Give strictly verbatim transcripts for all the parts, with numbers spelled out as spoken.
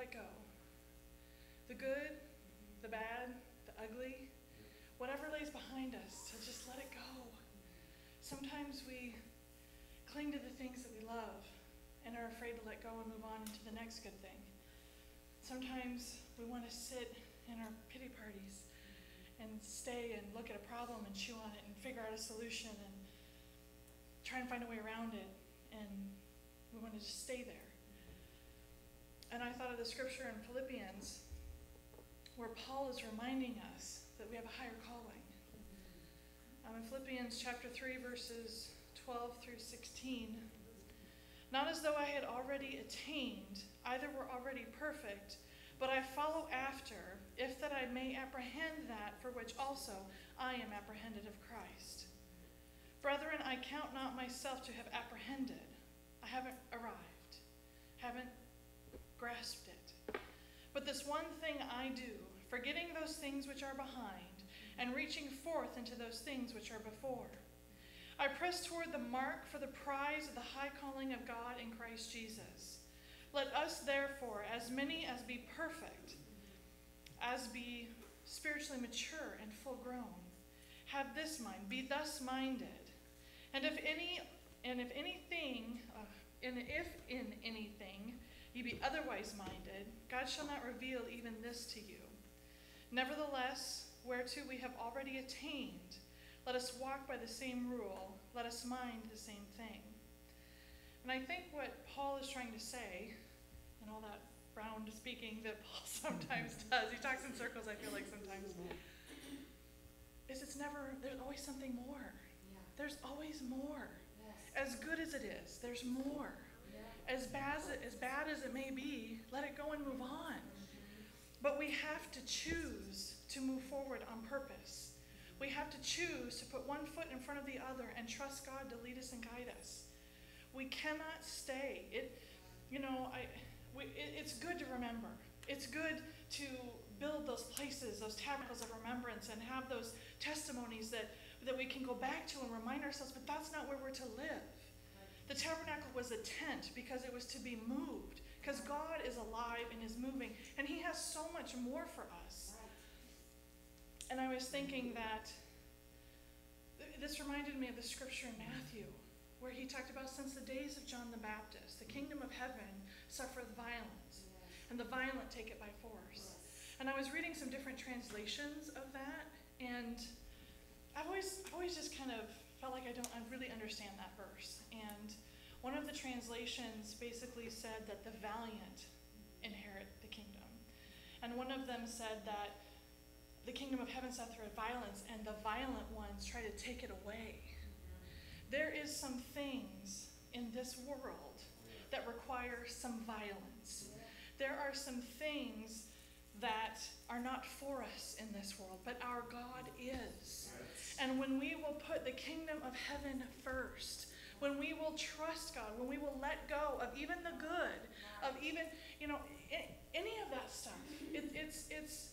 let go. The good, the bad, the ugly, whatever lays behind us, to just let it go. Sometimes we cling to the things that we love and are afraid to let go and move on to the next good thing. Sometimes we want to sit in our pity parties and stay and look at a problem and chew on it and figure out a solution and try and find a way around it, and we want to just stay there. And I thought of the scripture in Philippians where Paul is reminding us that we have a higher calling. Um, in Philippians chapter three, verses twelve through sixteen, not as though I had already attained, either were already perfect, but I follow after, if that I may apprehend that for which also I am apprehended of Christ. Brethren, I count not myself to have apprehended. I haven't arrived, haven't grasped it. But this one thing I do, forgetting those things which are behind, and reaching forth into those things which are before. I press toward the mark for the prize of the high calling of God in Christ Jesus. Let us therefore, as many as be perfect, as be spiritually mature and full grown, have this mind, be thus minded. And if any, and if anything, uh, and if in anything ye be otherwise minded, God shall not reveal even this to you. Nevertheless, whereto we have already attained, let us walk by the same rule, let us mind the same thing. And I think what Paul is trying to say, and all that round speaking that Paul sometimes does, he talks in circles, I feel like sometimes, is it's never, there's always something more. Yeah. There's always more. Yes. As good as it is, there's more. Yeah. As bad as, as bad as it may be, let it go and move on. Mm-hmm. But we have to choose to move forward on purpose. We have to choose to put one foot in front of the other and trust God to lead us and guide us. We cannot stay. It, you know, I, we, it, it's good to remember. It's good to build those places, those tabernacles of remembrance, and have those testimonies that, that we can go back to and remind ourselves, but that's not where we're to live. The tabernacle was a tent because it was to be moved, because God is alive and is moving, and he has so much more for us. And I was thinking that this reminded me of the scripture in Matthew, where he talked about, since the days of John the Baptist, the kingdom of heaven suffereth violence, and the violent take it by force. And I was reading some different translations of that, and I've always, I've always just kind of felt like I don't I really understand that verse. And one of the translations basically said that the valiant inherit the kingdom. And one of them said that the kingdom of heaven suffereth violence, and the violent ones try to take it away. There is some things in this world that require some violence. There are some things that are not for us in this world, but our God is. And when we will put the kingdom of heaven first, when we will trust God, when we will let go of even the good, of even, you know, any of that stuff, it, it's, it's,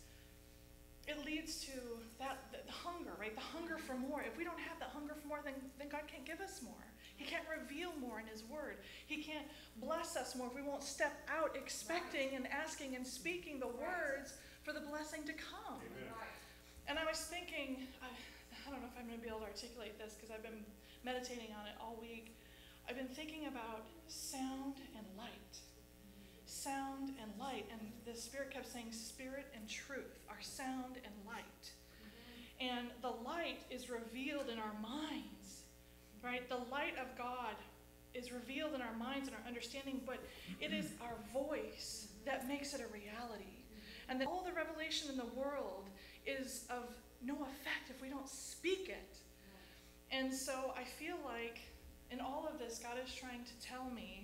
it leads to that, the hunger, right? The hunger for more. If we don't have that hunger for more, then, then God can't give us more. He can't reveal more in his word. He can't bless us more if we won't step out expecting and asking and speaking the words for the blessing to come. Amen. And I was thinking, I, I don't know if I'm going to be able to articulate this because I've been meditating on it all week. I've been thinking about sound and light. Sound and light. And the Spirit kept saying spirit and truth are sound and light. Mm-hmm. And the light is revealed in our minds, right? The light of God is revealed in our minds and our understanding, but it is our voice that makes it a reality. And that all the revelation in the world is of no effect if we don't speak it. And so I feel like in all of this, God is trying to tell me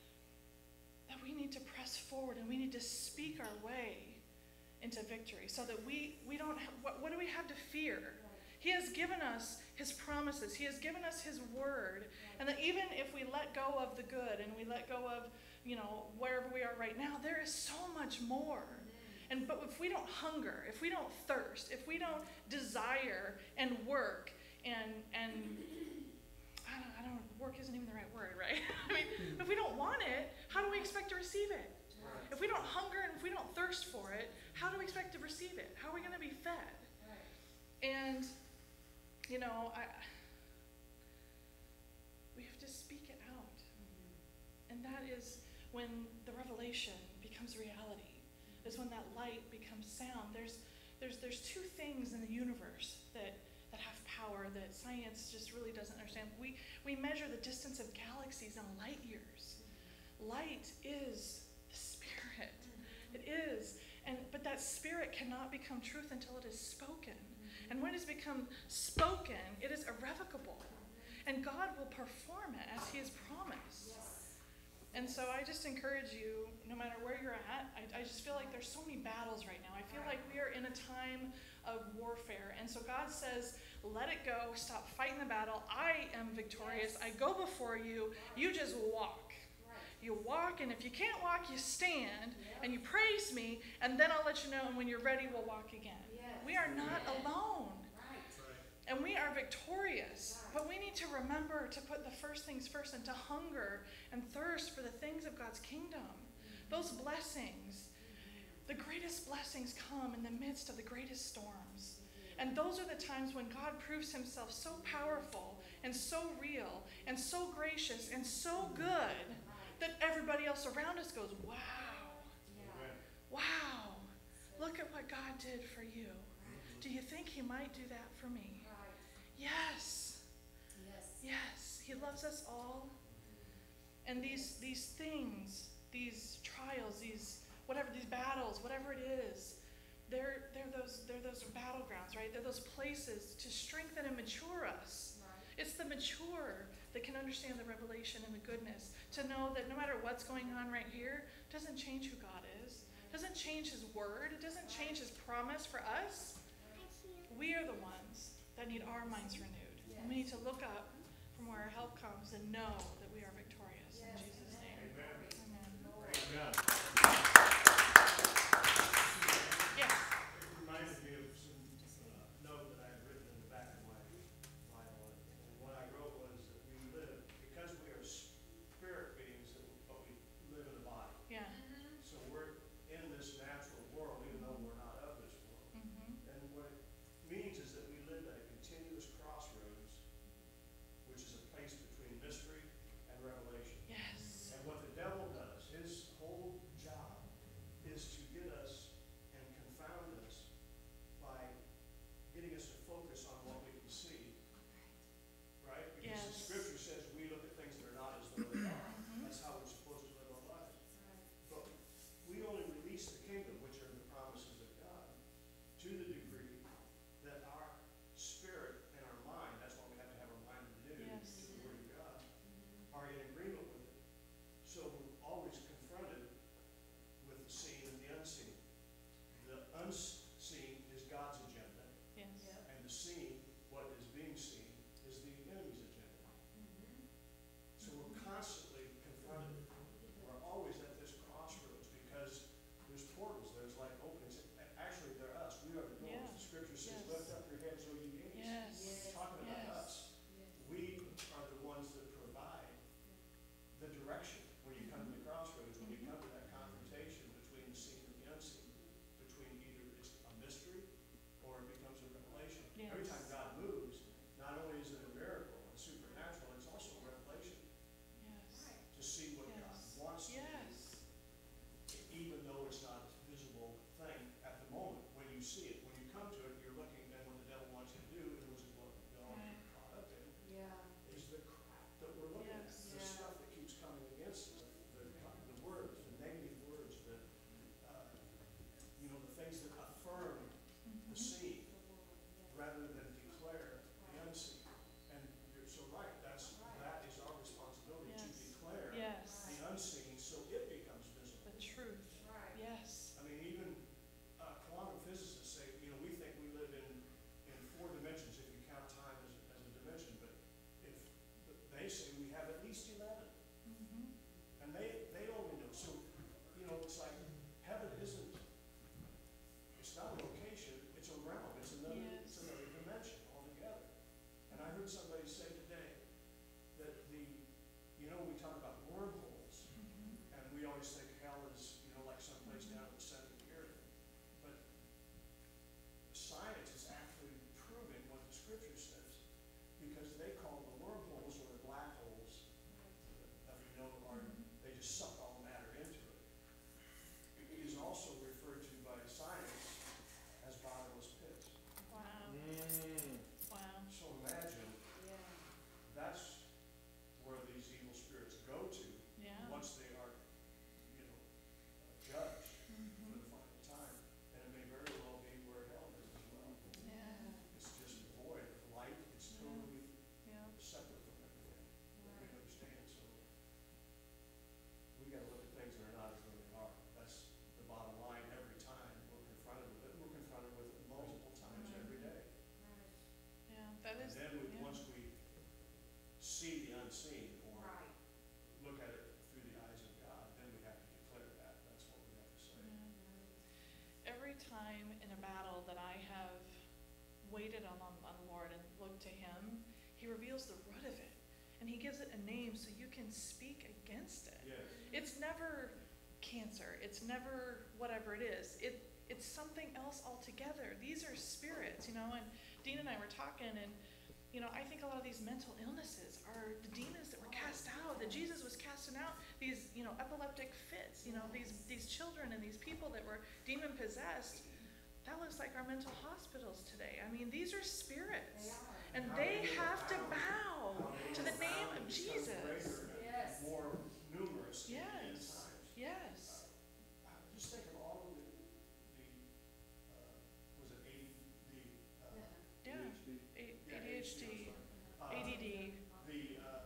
that we need to press forward and we need to speak our way into victory so that we, we don't have, what, what do we have to fear? He has given us his promises. He has given us his word. And that even if we let go of the good and we let go of, you know, wherever we are right now, there is so much more. And but if we don't hunger, if we don't thirst, if we don't desire and work and and I don't, I don't work isn't even the right word, right? I mean, if we don't want it, how do we expect to receive it? If we we don't hunger and if we don't thirst for it, how do we expect to receive it? How are we going to be fed? Right. And, you know, I, we have to speak it out. Mm-hmm. And that is when the revelation becomes reality. Mm-hmm. Is when that light becomes sound. There's, there's, there's two things in the universe that that have power that science just really doesn't understand. We, we measure the distance of galaxies in light years. Mm-hmm. Light is the spirit. Mm-hmm. It is. And, but that spirit cannot become truth until it is spoken. Mm-hmm. And when it has become spoken, it is irrevocable. Mm-hmm. And God will perform it as he has promised. Yes. And so I just encourage you, no matter where you're at, I, I just feel like there's so many battles right now. I feel like we are in a time of warfare. And so God says, let it go, stop fighting the battle. I am victorious. I go before you. You just walk. You walk, and if you can't walk, you stand, and you praise me, and then I'll let you know, and when you're ready, we'll walk again. We are not alone. And we are victorious. But we need to remember to put the first things first and to hunger and thirst for the things of God's kingdom. Those blessings. The greatest blessings come in the midst of the greatest storms. And those are the times when God proves himself so powerful and so real and so gracious and so good that everybody else around us goes, wow, wow, look at what God did for you. Do you think he might do that for me? Yes. Yes. He loves us all. And these, these things, these trials, these whatever, these battles, whatever it is, they're, they're, those, they're those battlegrounds, right? They're those places to strengthen and mature us. Right. It's the mature that can understand the revelation and the goodness, to know that no matter what's going on right here, it doesn't change who God is. It doesn't change his word. It doesn't change his promise for us. We are the ones that need our minds renewed. And we need to look up from where our help comes and know that we are victorious. In Jesus' name. Amen. Amen. Amen. We always think hell is, you know, like some time in a battle that I have waited on, on, on the Lord and looked to him, he reveals the root of it. And he gives it a name so you can speak against it. Yes. It's never cancer. It's never whatever it is. It It's something else altogether. These are spirits, you know, and Dean and I were talking, and, you know, I think a lot of these mental illnesses are the demons that were cast out, that Jesus was casting out, these, you know, epileptic fits, you know, these, these children and these people that were demon-possessed. That looks like our mental hospitals today. I mean, these are spirits. And they have to bow to the name of Jesus. Yes. More numerous. Yes. Yes. Uh, just think of all of the, the uh, was it A D, the uh, Yeah. A D H D, A D D. The uh,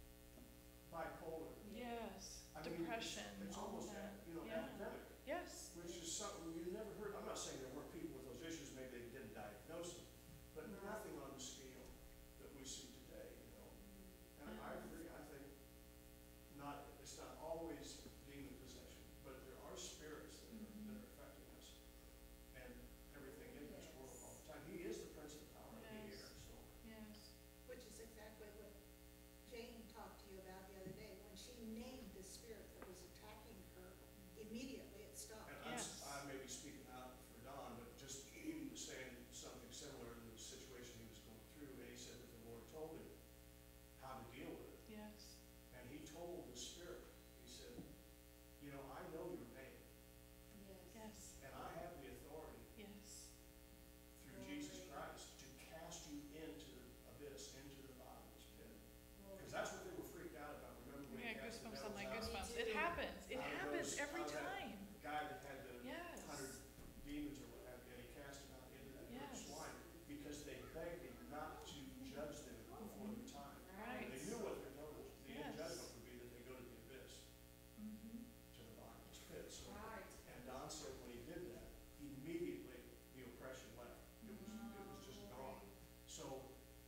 bipolar. Yes. I mean, Depression. It's, it's all almost that. you know Yeah. epidemic. Yes. Which is something you never heard. I'm not saying there weren't people with those issues. Maybe they didn't diagnose them, but nothing on the scale that we see today. You know, and I agree. I think not. It's not always demon possession, but there are spirits that are, Mm-hmm. that are affecting us and everything in this world all the time. He is the Prince of Power of the Yes. air. So Yes. Which is exactly what Jane talked to you about the other day. When she named the spirit that was attacking her, immediately it stopped. and I'm, Yes. I may be speaking out for Don, but just he was saying something similar in the situation he was going through, and he said that the Lord told him how to deal with it. Yes. And he told the spirit, he said, you know, I know your pain, Yes. and I have the authority Yes. through Jesus Christ to cast you into the abyss, into the bottomless pit. Because that's what they were freaked out about. Remember when Yeah, he cast the goosebumps on devils my out? goosebumps. It happens. It Out of happens those- every out of that time. guy that had the Yes. hundred demons or what have you, and he cast them out into that Yes. great swine because they begged him not to judge them before their time. Right. They knew what their judgment, the end Yes. judgment would be that they go to the abyss, Mm-hmm. to the bottomless pit. So, and Don said when he did that, immediately the oppression left. It was, it was just gone. So,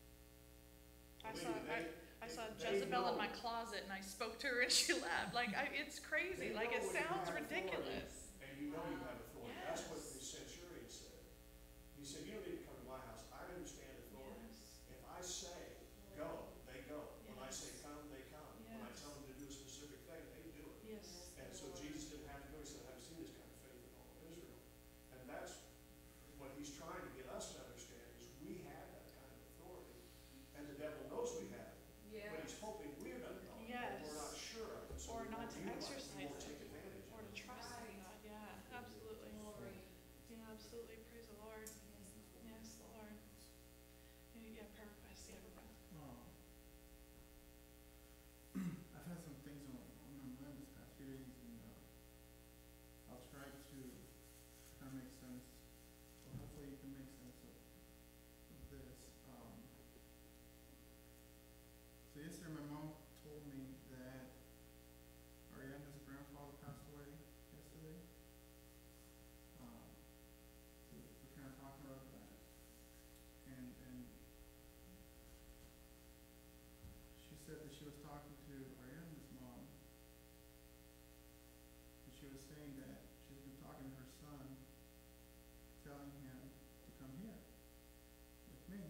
I believe saw, me, I, they- I saw they Jezebel in know- my closet and I spoke to her and she laughed. Like, I, it's crazy. They Like, know it when you sounds have authority. ridiculous. And you know you have authority. That's what Yes. the centurion said. He said, you don't need to come to my house. I understand authority. Yes. If I say go, they go. When I say Yes. come, they come. When I Yes. tell them to do a specific thing, they do it. Yes. And so Jesus didn't have to go. He said, I haven't seen this kind of faith in all of Israel. And that's what he's trying to get us to understand is we have that kind of authority. And the devil knows we have it. But he's hoping we're going to know it. Yes. Or we're not sure of it. So Or we not won't to utilize it. exercise We won't it. take advantage Or of to it. trust in God. Yeah, absolutely. Yeah, absolutely. Praise the Lord. Yes, Lord. Yeah, yeah, prayer requests. Yeah, Rebecca. Oh. I've had some things on, on my mind this past few days, and uh, I'll try to kind of make sense, or hopefully you can make sense of, of this. Um, so yesterday my mom told me that Ariana's grandfather passed away yesterday. Um, so we're kind of talking about that, and and she said that she was talking to Ariana's mom, and she was saying that she's been talking to her son, telling him to come here with me.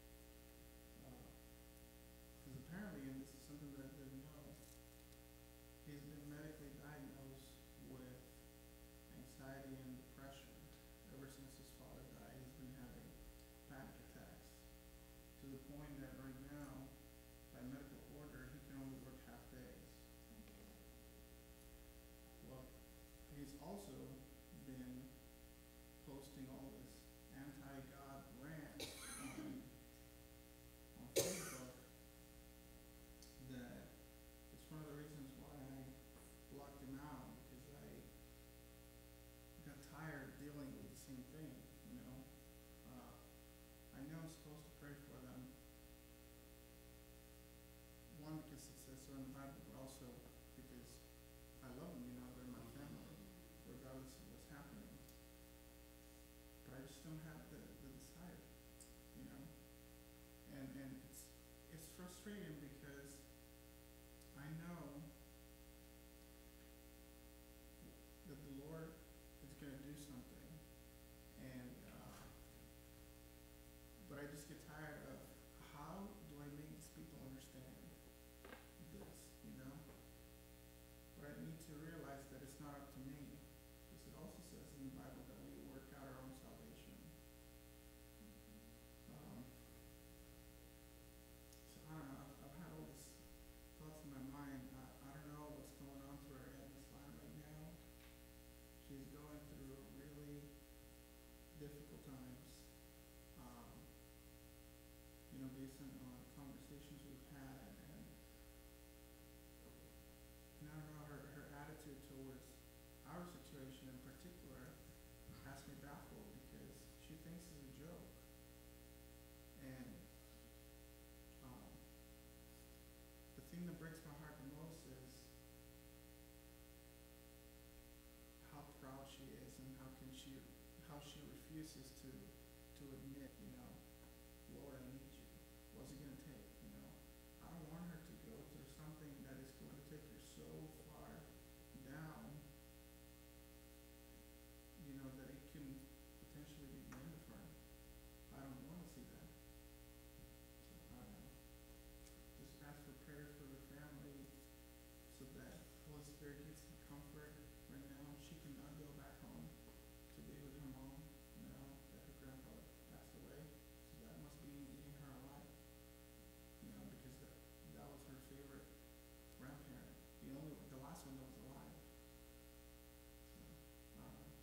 Because apparently, and this is something that I didn't know, he's been medically diagnosed with anxiety and depression ever since his father died. He's been having panic attacks to the point that right now, by medical order, he can only work half days. Well, he's also been posting all this anti-God rant on, on Facebook that it's one of the reasons why I blocked him out, because I got tired of dealing with the same thing, you know. Uh, I know I'm supposed to pray for them. One, because it says so in the Bible, but also because I love them, you know, they're my family, regardless of what's happening. But I just don't have the, the desire, you know. And and it's it's frustrating because I know that the Lord is going to do something, conversations we've had, and, and I don't know, her, her attitude towards our situation in particular has me baffled because she thinks it's a joke. And um, the thing that breaks my heart the most is how proud she is and how can she, how she refuses to, to admit, you know, Lord, I need you. What's it going to take, you know? I don't want her to go through something that is going to take her so far down, you know, that it can potentially be the end of her. I don't want to see that. So, I don't know. Just ask for prayers for the family so that Holy Spirit gives some comfort right now. She cannot go back home to be with her mom now that her grandfather passed away. So that must be eating her alive, you know, because that, that was her favorite grandparent. The only, the last one that was alive. So, I don't know.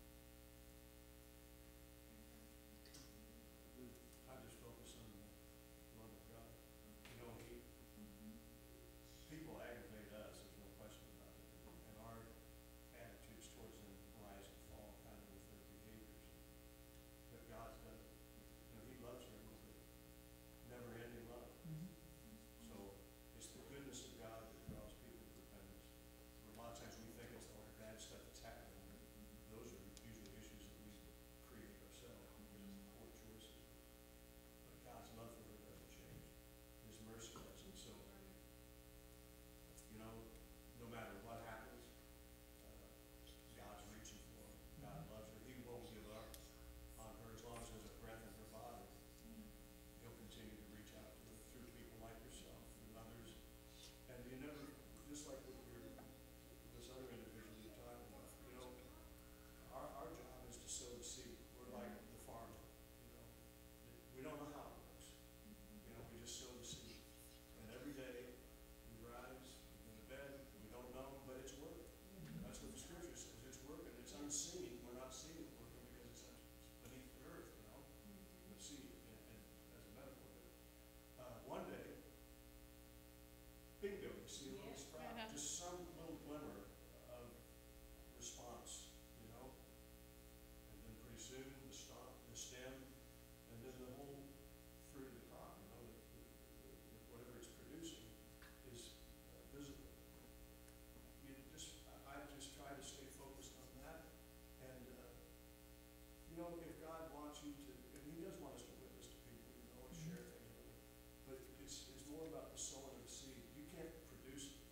I just focus on the love of God. You know, he, people aggravate us, there's no question about it. And our attitudes towards them rise and fall kind of with their behaviors. But God doesn't. You know, he loves her with a never-ending love. Mm-hmm. So it's the goodness of God that draws people to repentance. A lot of times we think it's all the bad stuff that's happening. Those are usually issues that we create ourselves because of poor choices. But God's love for her doesn't change. His mercy doesn't. So, you know, no matter what happens, uh, God's reaching for her. God loves her. He won't give up on her as long as there's a breath in her body. He'll continue to reach out to her through people like yourself and others. And you never, just like with your, this other individual you're talking about, you know, our, our job is to sow the seed. We're like the farmer, you know. We don't know how it works. You know, we just sow the seed. And every day we rise, we go to bed, we don't know, but it's working. That's what the scripture says. It's working. It's unseen. We're not seeing it working because it's beneath the earth, you know. The seed, and, and as a metaphor. Uh, one day, bingo, you see a little sprout, Yeah. just some little glimmer of response, you know. And then pretty soon, the stalk, the stem, and then the whole fruit of the crop, you know, the, the, the, whatever it's producing is uh, visible. You just, I, I just try to stay focused on that. And, uh, you know, if God wants you to, and he does want us to witness to people, you know, and share things with them. But it's, it's more about the sowing of the seed. You can't produce it.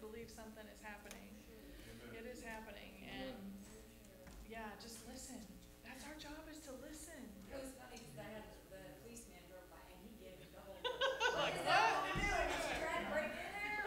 believe something is happening. Amen. It is happening, and yeah, just listen. That's our job, is to listen. It was funny because I had the policeman drove by and he gave me the whole. Like, Is what? that what we're doing? Is she trying to break in there?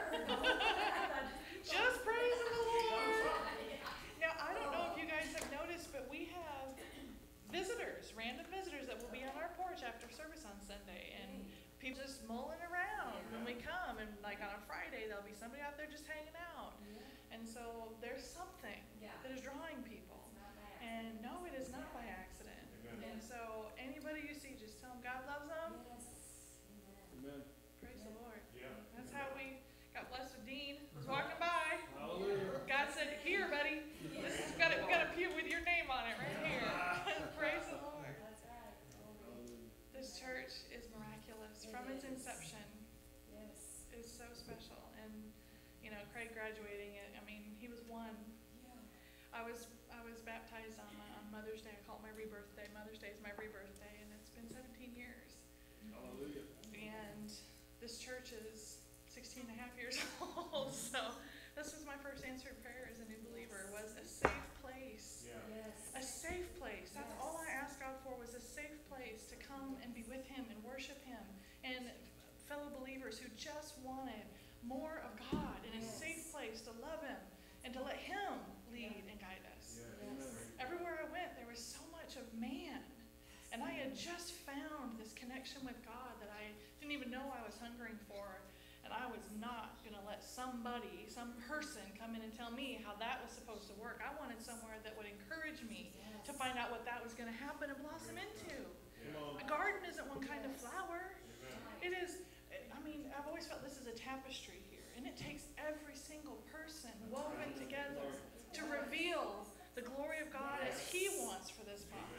Or? Just praising the Lord. Yeah. Now, I don't know if you guys have noticed, but we have visitors, random visitors that will be on our porch after service on Sunday, and people just mulling around when we come, and like on a Friday, there'll be somebody out there just hanging out. And so there's something Yeah. that is drawing people. It's not bad. And no, it is not by accident. Amen. And so anybody you see, just tell them God loves them. Yes. Amen. Amen. Praise the Lord. Yeah. That's how we got blessed with Dean. Was walking by. Hallelujah. God said, "Here, buddy. This has got a, we got a pew with your name on it right here." Praise the Lord. That's right. Glory. This church is miraculous from its inception. Yes. Is so special. And you know, Craig graduating it. I mean, he was one. Yeah. I was I was baptized on, uh, on Mother's Day. I call it my rebirth day. Mother's Day is my rebirth day, and it's been seventeen years. Hallelujah. And this church is sixteen and a half years old. So this was my first answered prayer as a new believer, was a safe place. Yeah. Yes. A safe place. That's all I asked God for, was a safe place to come and be with him and worship him. And fellow believers who just wanted more of God, and a Yes. safe place to love him and to let him lead and guide us. Yeah. Yes. Everywhere I went, there was so much of man. And I had just found this connection with God that I didn't even know I was hungering for. And I was not going to let somebody, some person come in and tell me how that was supposed to work. I wanted somewhere that would encourage me to find out what that was going to happen and blossom into. Come on. A garden isn't one kind of flower. Amen. It is, I mean, I've always felt this is a tapestry here. And it takes every single person woven together to reveal the glory of God as he wants for this body.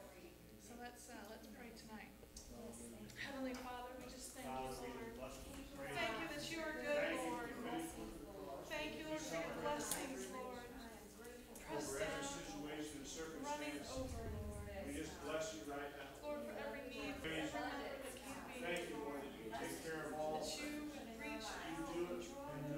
So let's, uh, let's pray tonight. Heavenly Father, we just thank you, Lord. Thank you that you are good, Lord. Thank you, Lord, for your blessings, Lord. Press Over every down, situation and running circumstance, over, Lord. we just bless you right now. Lord, for every need, for every member that can be, Thank you, Lord. Lord, that you take care of all. That you would reach out and draw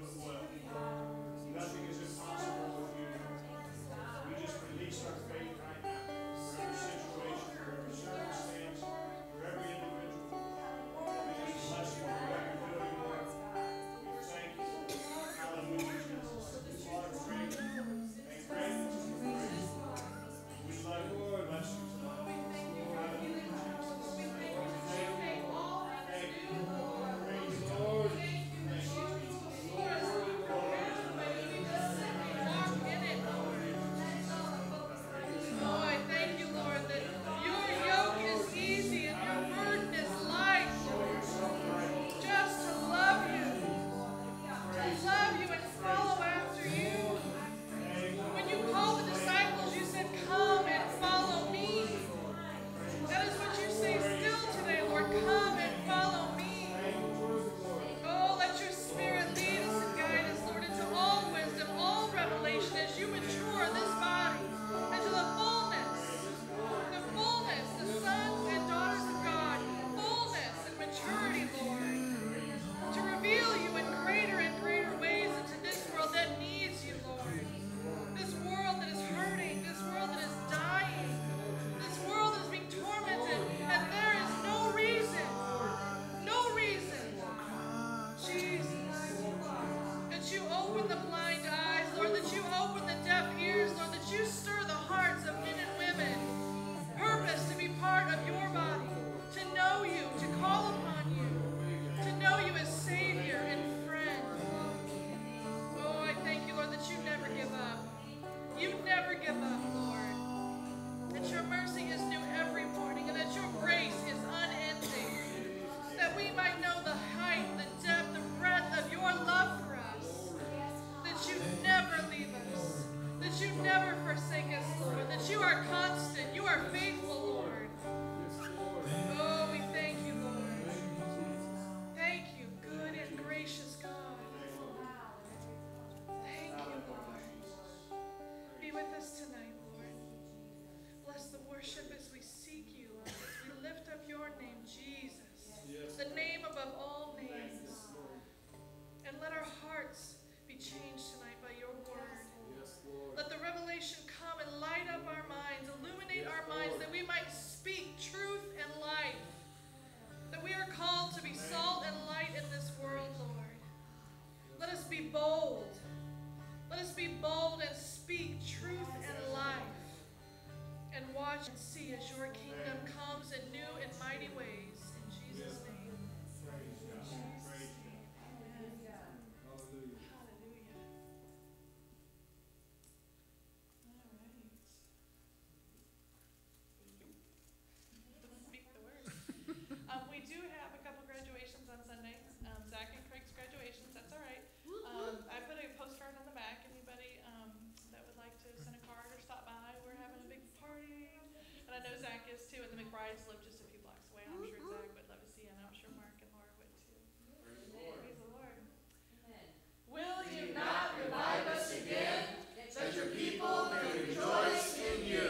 I know Zach is too, and the McBrides live just a few blocks away. I'm sure Zach would love to see you, and I'm sure Mark and Laura would too. Praise the Lord. Praise the Lord. Amen. Will you not revive us again, that your people may rejoice in you.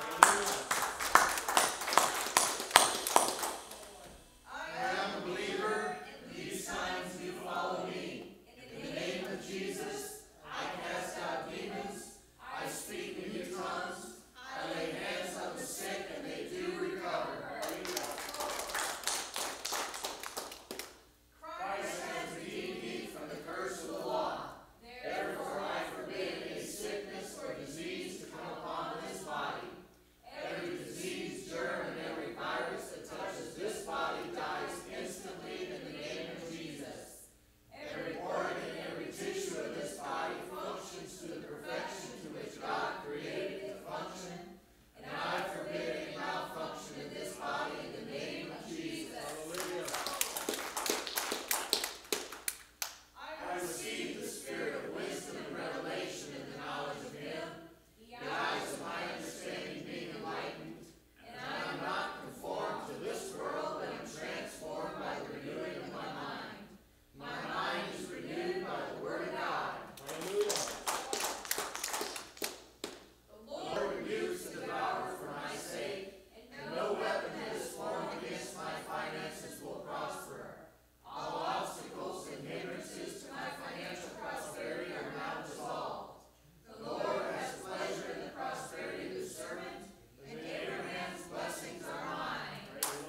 I am a believer, and these signs do follow me. In the name of Jesus, I cast out demons, I speak in new tongues, I lay hands on the sick, and they do recover. Christ has redeemed me from the curse of the law. Therefore I forbid any sickness or disease to come upon this body. Every disease, germ, and every virus that touches this body dies instantly in the name of Jesus. Every organ and every tissue of this body functions to the perfection to which God created it to function. And I forbid any malfunction in this body in the name of Jesus. Hallelujah. I receive the spirit of wisdom and revelation in the knowledge of Him, the eyes of my understanding being enlightened, and I am not conformed to this world, but am transformed by the renewing of my mind. My mind is renewed by the Word of God. Hallelujah. The Lord rebukes the devourer for my sake, and no weapon that is formed against my finances will prosper. All obstacles and hindrances to my financial prosperity are now dissolved. The Lord has pleasure in the prosperity of His servant, and Abraham's blessings are mine.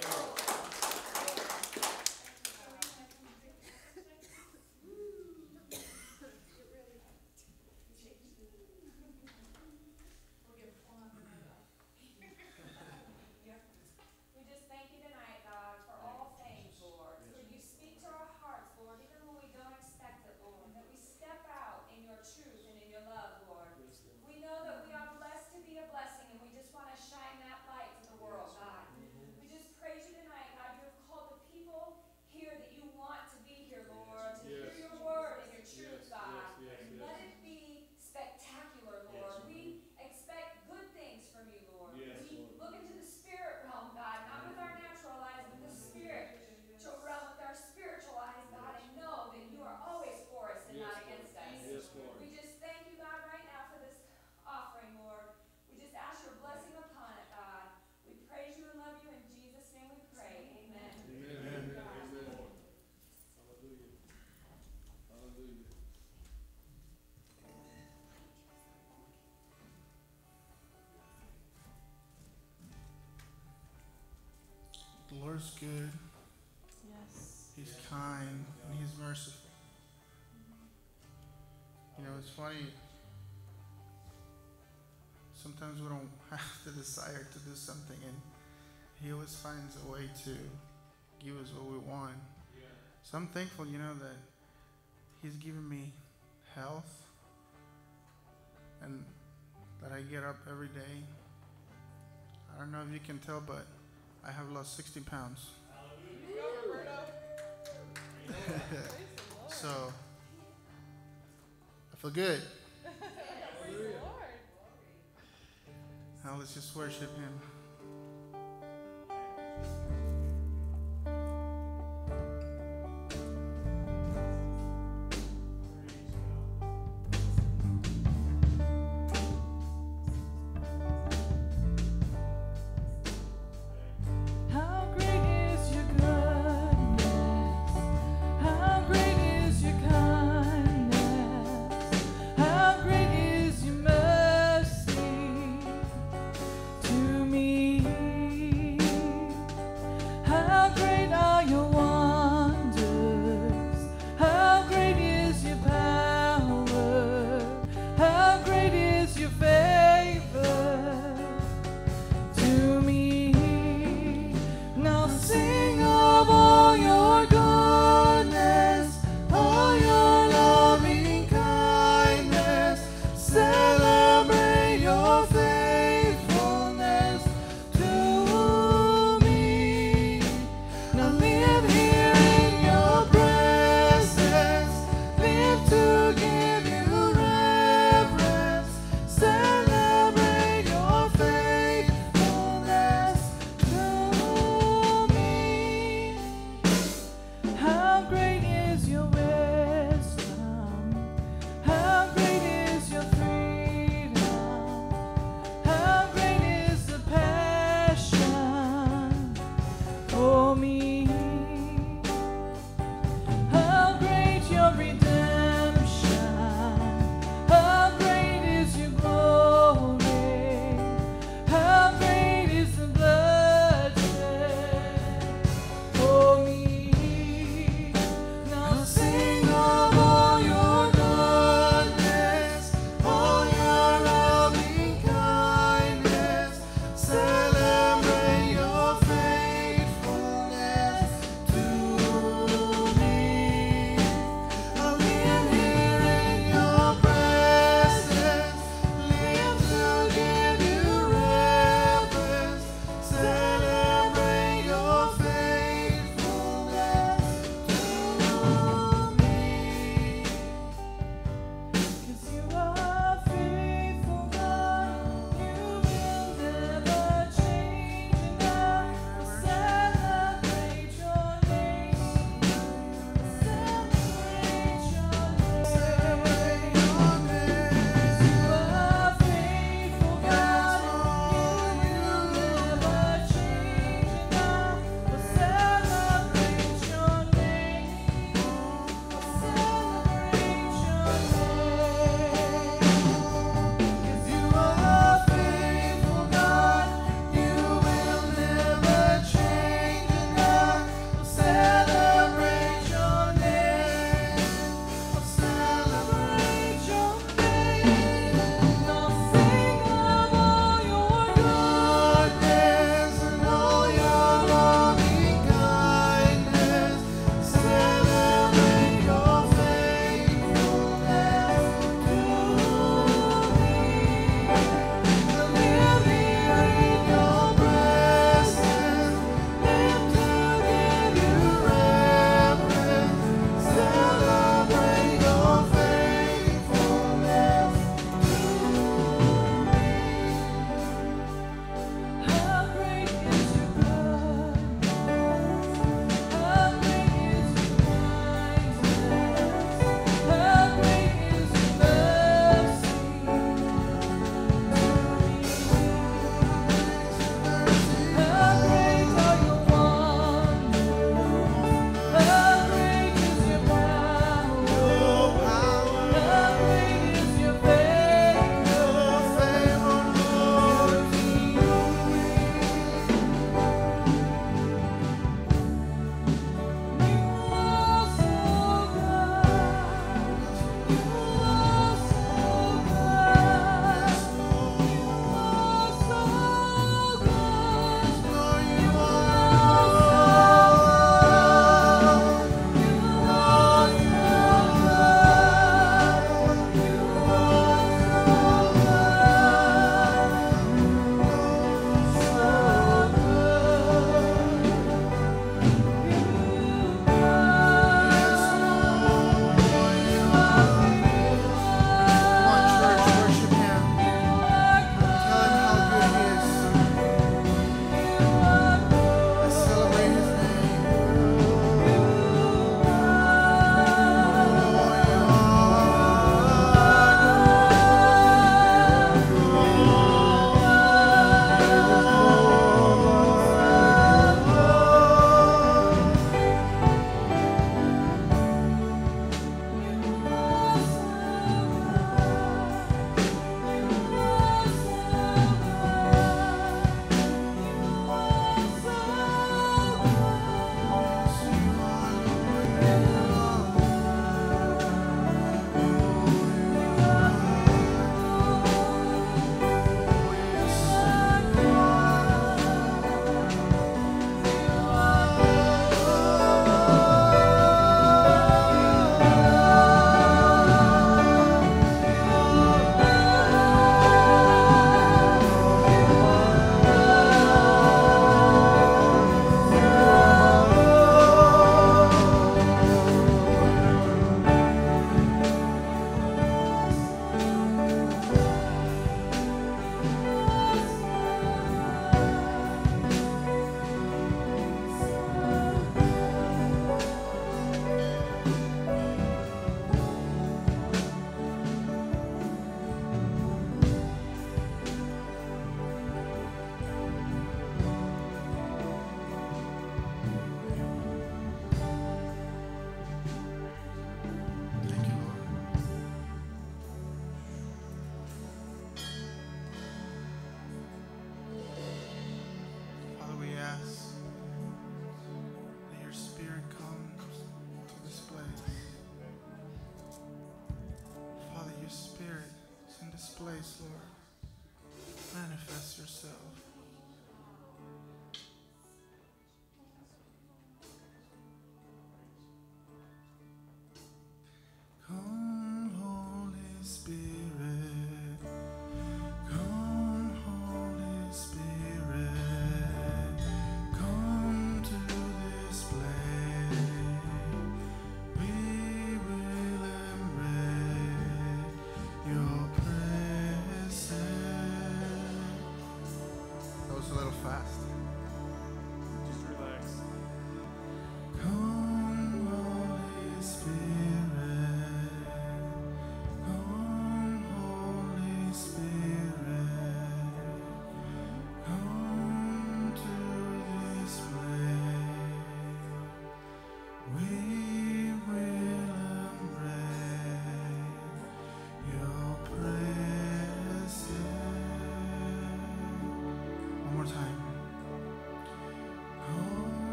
We just thank you tonight, God, for all things, Lord. For you speak to our hearts, Lord, even when we don't expect it, Lord. That we step out in your truth and in your love, Lord. We know that we are blessed to be a blessing, and we just want to shine that light to the world, God. We just praise you tonight, God. You have called the people here that you want to be here, Lord, to hear your word and your truth, God. Let it be spectacular, Lord. We expect good things from you, Lord. We look into the spirit realm, God, not with our natural eyes, but the spiritual realm with our spiritual eyes, God, and know that you are always for us and not against us. We just thank you, God, right now for this offering, Lord. We just ask your blessing upon it, God. We praise you and love you. In Jesus' name we pray. Amen. Amen. Amen. Hallelujah. Hallelujah. The Lord's good, Yes. He's kind, and He's merciful. You know, it's funny, sometimes we don't have the desire to do something, and He always finds a way to give us what we want. So I'm thankful, you know, that He's given me health, and that I get up every day. I don't know if you can tell, but I have lost sixty pounds. So, I feel good. Now let's just worship Him. How great is your goodness? How great is your kindness? How great is your mercy to me?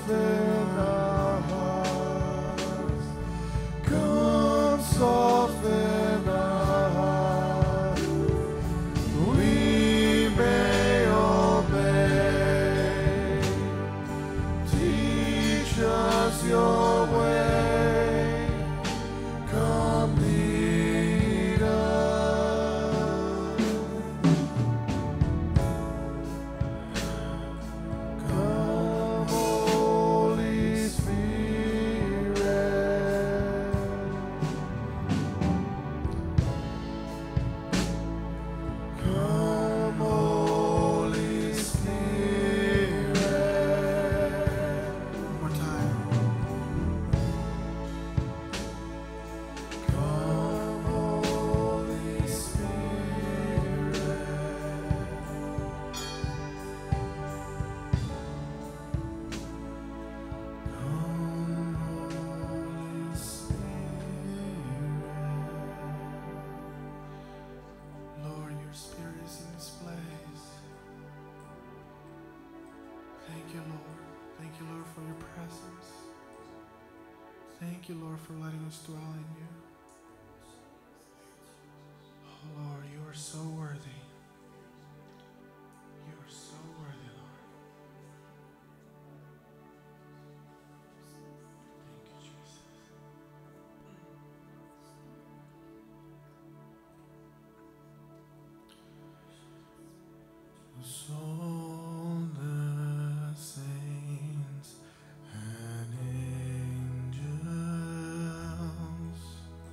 soften our hearts. Come soften our hearts. We may obey. Teach us your way. Come lead us. Come, Holy Spirit. Come, Holy Spirit. One more time. Come, Holy Spirit. Come, Holy Spirit. Lord, your Spirit is in this place. Thank you, Lord. Thank you, Lord, for your presence. Thank you, Lord, for letting us dwell in you. Oh, Lord, you are so worthy. You are so worthy, Lord. Thank you, Jesus. So the saints and angels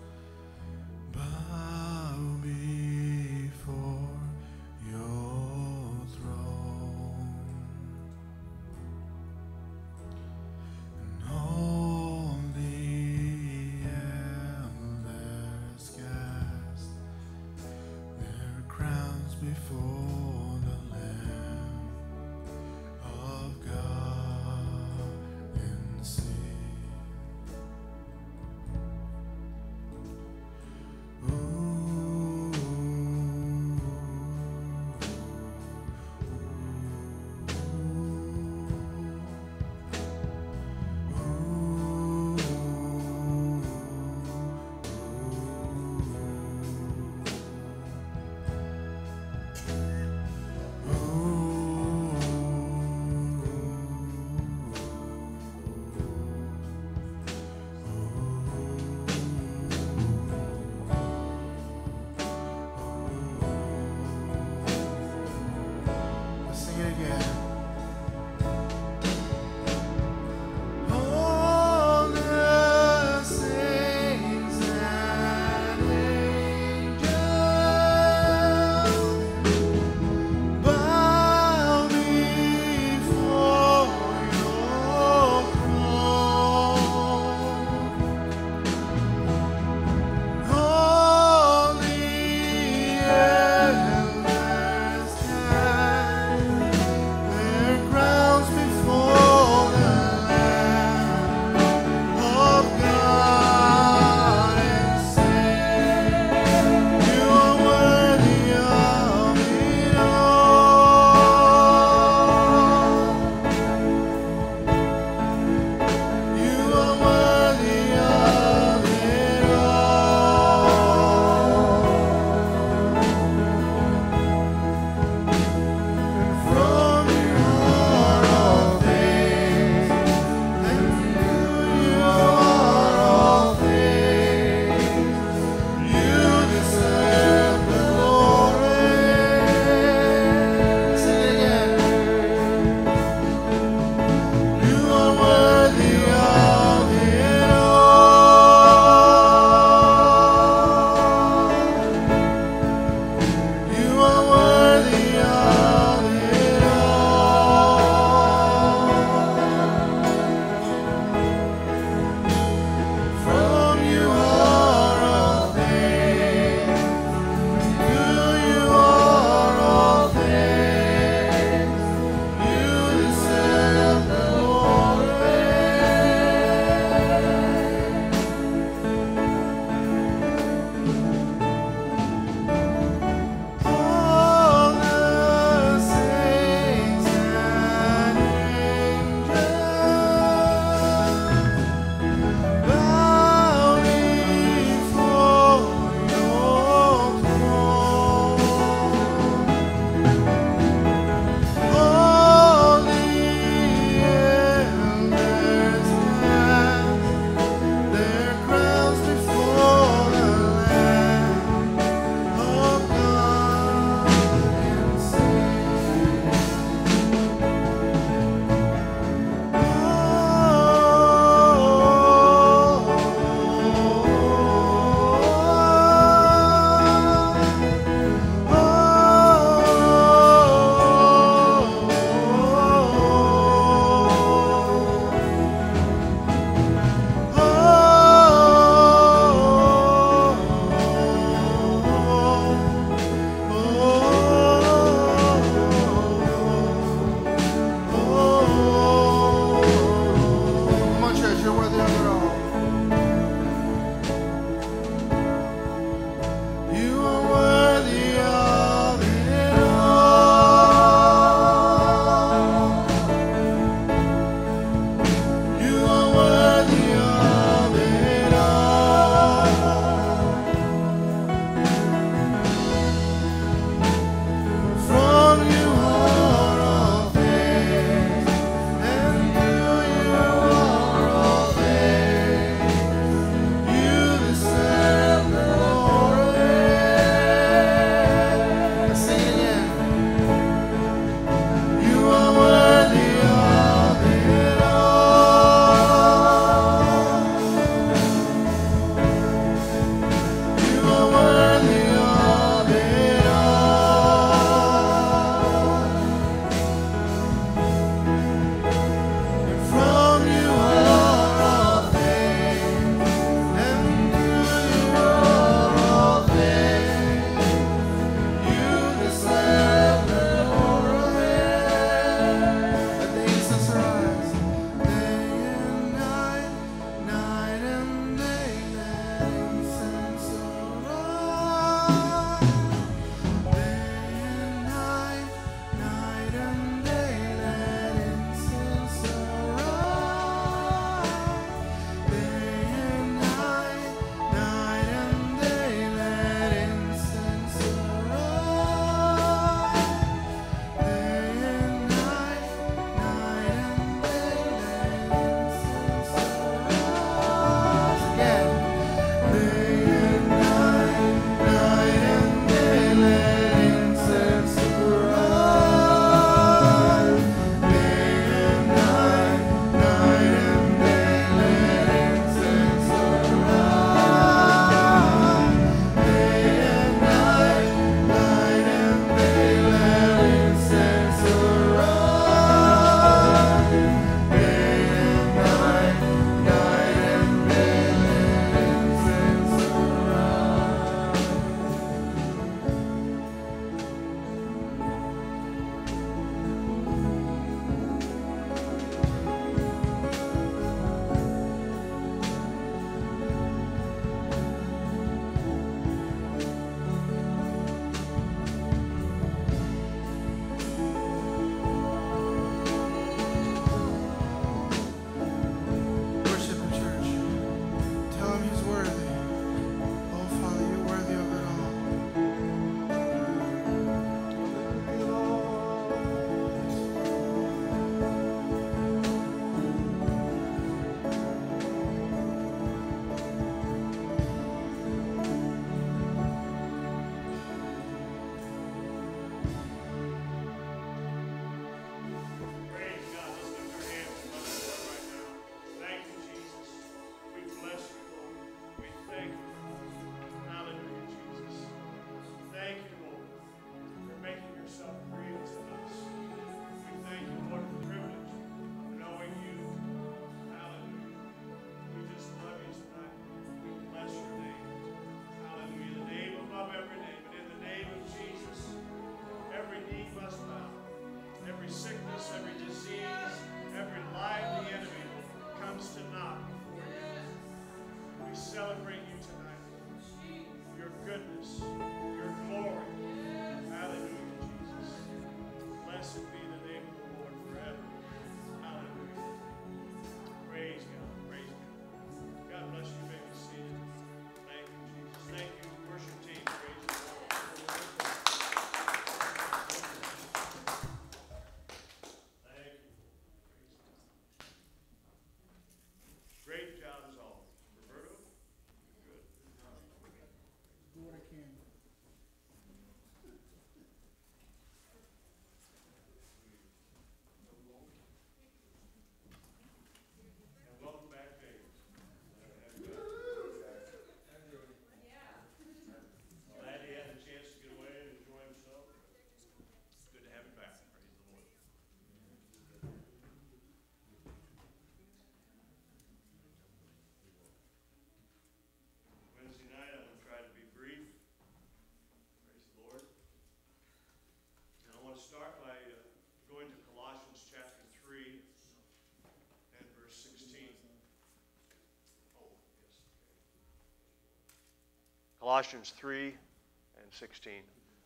Colossians three and sixteen.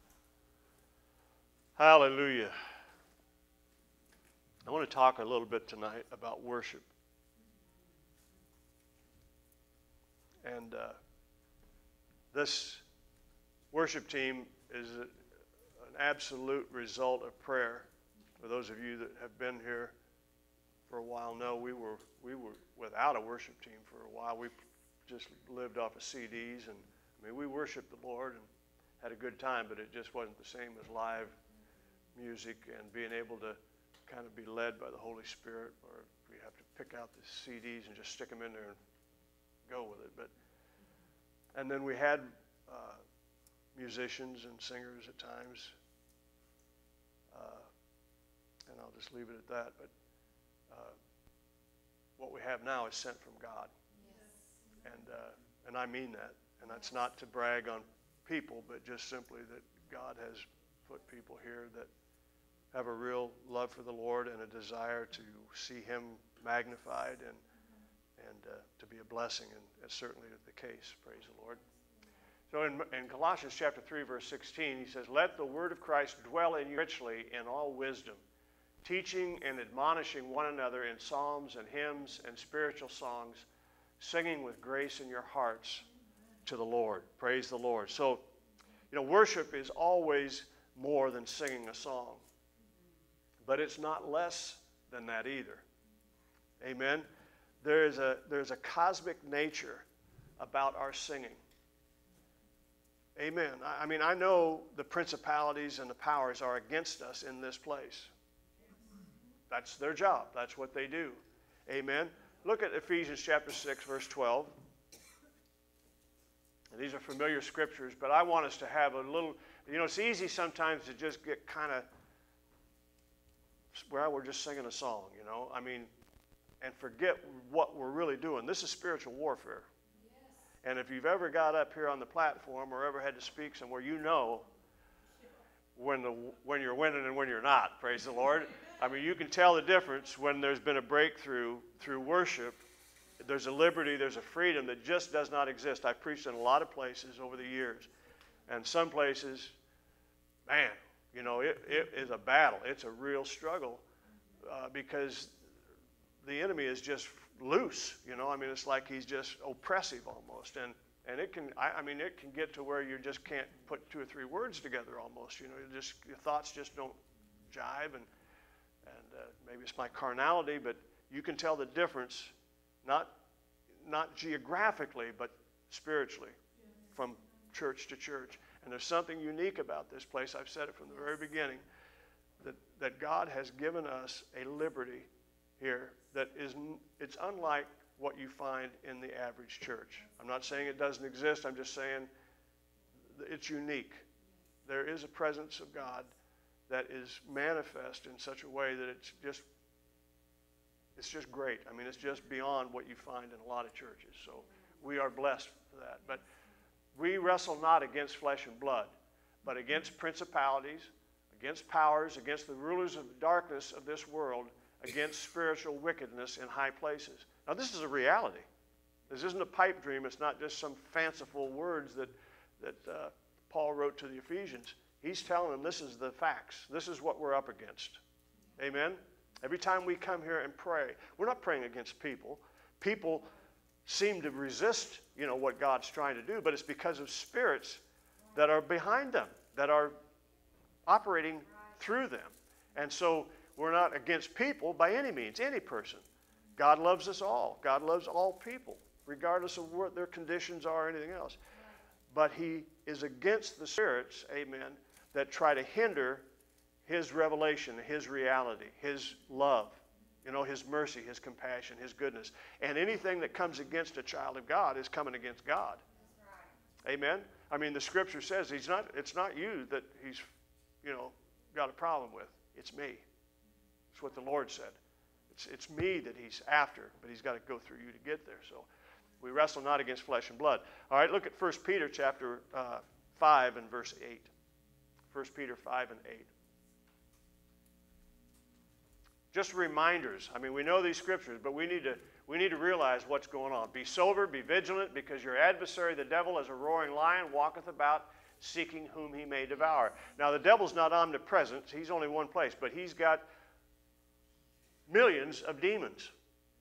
Hallelujah. I want to talk a little bit tonight about worship. And uh, this worship team is a, an absolute result of prayer. For those of you that have been here for a while know we were we were without a worship team for a while. We just lived off of C Ds, and I mean we worshiped the Lord and had a good time, but it just wasn't the same as live music and being able to kind of be led by the Holy Spirit, or we have to pick out the C Ds and just stick them in there and go with it. But and then we had uh, musicians and singers at times, uh, and I'll just leave it at that. But uh, what we have now is sent from God, yes. and uh, and I mean that. And that's not to brag on people, but just simply that God has put people here that have a real love for the Lord and a desire to see Him magnified and and uh, to be a blessing, and that's certainly the case. Praise the Lord. So in, in Colossians chapter three, verse sixteen, he says, "Let the word of Christ dwell in you richly in all wisdom, teaching and admonishing one another in psalms and hymns and spiritual songs, singing with grace in your hearts to the Lord." Praise the Lord. So, you know, worship is always more than singing a song. But it's not less than that either. Amen? There is a, there's a cosmic nature about our singing. Amen. I, I mean, I know the principalities and the powers are against us in this place. That's their job. That's what they do. Amen? Look at Ephesians chapter six, verse twelve. And these are familiar scriptures, but I want us to have a little, you know, it's easy sometimes to just get kind of, well, we're just singing a song, you know. I mean, and forget what we're really doing. This is spiritual warfare. Yes. And if you've ever got up here on the platform or ever had to speak somewhere, you know when the when you're winning and when you're not. Praise the Lord. I mean, you can tell the difference when there's been a breakthrough through worship. There's a liberty, there's a freedom that just does not exist. I've preached in a lot of places over the years. And some places, man, you know, it, it is a battle. It's a real struggle uh, because the enemy is just loose, you know. I mean, it's like he's just oppressive almost. And and it can, I, I mean, it can get to where you just can't put two or three words together almost. You know, you just your thoughts just don't jive. And, and uh, maybe it's my carnality, but you can tell the difference, not, not geographically, but spiritually from church to church. And there's something unique about this place. I've said it from the very beginning, that, that God has given us a liberty here that is, it's unlike what you find in the average church. I'm not saying it doesn't exist. I'm just saying it's unique. There is a presence of God that is manifest in such a way that it's just, it's just great. I mean, it's just beyond what you find in a lot of churches. So we are blessed for that. But we wrestle not against flesh and blood, but against principalities, against powers, against the rulers of the darkness of this world, against spiritual wickedness in high places. Now, this is a reality. This isn't a pipe dream. It's not just some fanciful words that, that uh, Paul wrote to the Ephesians. He's telling them this is the facts. This is what we're up against. Amen? Every time we come here and pray, we're not praying against people. People seem to resist, you know, what God's trying to do, but it's because of spirits that are behind them, that are operating through them. And so we're not against people by any means, any person. God loves us all. God loves all people, regardless of what their conditions are or anything else. But he is against the spirits, amen, that try to hinder his revelation, his reality, his love, you know, his mercy, his compassion, his goodness. And anything that comes against a child of God is coming against God. Right. Amen? I mean, the scripture says he's not, it's not you that he's, you know, got a problem with. It's me. It's what the Lord said. It's, it's me that he's after, but he's got to go through you to get there. So we wrestle not against flesh and blood. All right, look at First Peter chapter uh, five and verse eight. First Peter five and eight. just reminders. I mean, we know these scriptures, but we need to we need to realize what's going on. Be sober, be vigilant, because your adversary, the devil, as a roaring lion, walketh about, seeking whom he may devour. Now, the devil's not omnipresent. He's only one place, but he's got millions of demons.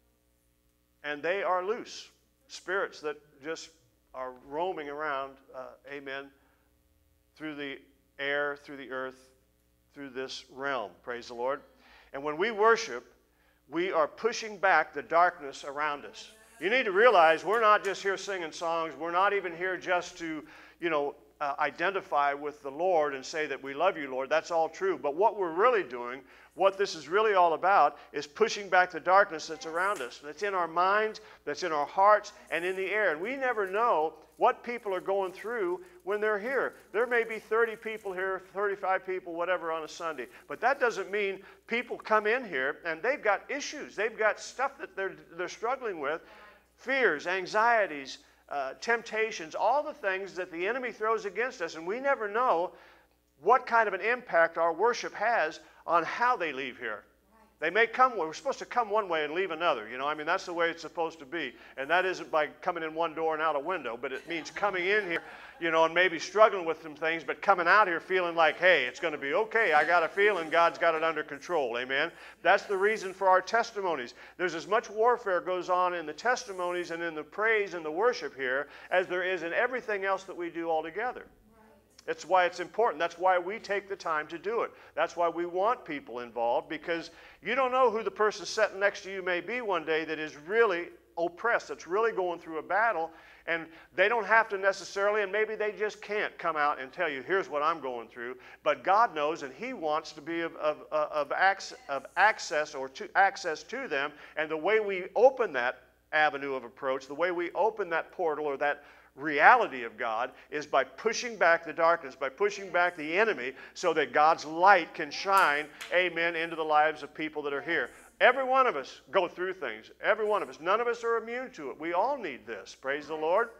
And they are loose spirits that just are roaming around, uh, amen, through the air, through the earth, through this realm. Praise the Lord. And when we worship, we are pushing back the darkness around us. You need to realize we're not just here singing songs. We're not even here just to, you know, uh, identify with the Lord and say that we love you, Lord. That's all true. But what we're really doing, what this is really all about, is pushing back the darkness that's around us. That's in our minds, that's in our hearts, and in the air. And we never know what people are going through when they're here. There may be thirty people here, thirty-five people, whatever, on a Sunday. But that doesn't mean people come in here and they've got issues. They've got stuff that they're, they're struggling with, fears, anxieties, uh, temptations, all the things that the enemy throws against us. And we never know what kind of an impact our worship has on how they leave here. They may come, we're supposed to come one way and leave another, you know. I mean, that's the way it's supposed to be. And that isn't by coming in one door and out a window, but it means coming in here, you know, and maybe struggling with some things, but coming out here feeling like, hey, it's going to be okay. I got a feeling God's got it under control, amen. That's the reason for our testimonies. There's as much warfare goes on in the testimonies and in the praise and the worship here as there is in everything else that we do altogether. That's why it's important. That's why we take the time to do it. That's why we want people involved, because you don't know who the person sitting next to you may be one day that is really oppressed, that's really going through a battle, and they don't have to necessarily, and maybe they just can't come out and tell you, here's what I'm going through, but God knows, and He wants to be of, of, of, access, of access or to access to them, and the way we open that avenue of approach, the way we open that portal or that reality of God is by pushing back the darkness, by pushing back the enemy so that God's light can shine, amen, into the lives of people that are here. Every one of us go through things. Every one of us. None of us are immune to it. We all need this. Praise the Lord.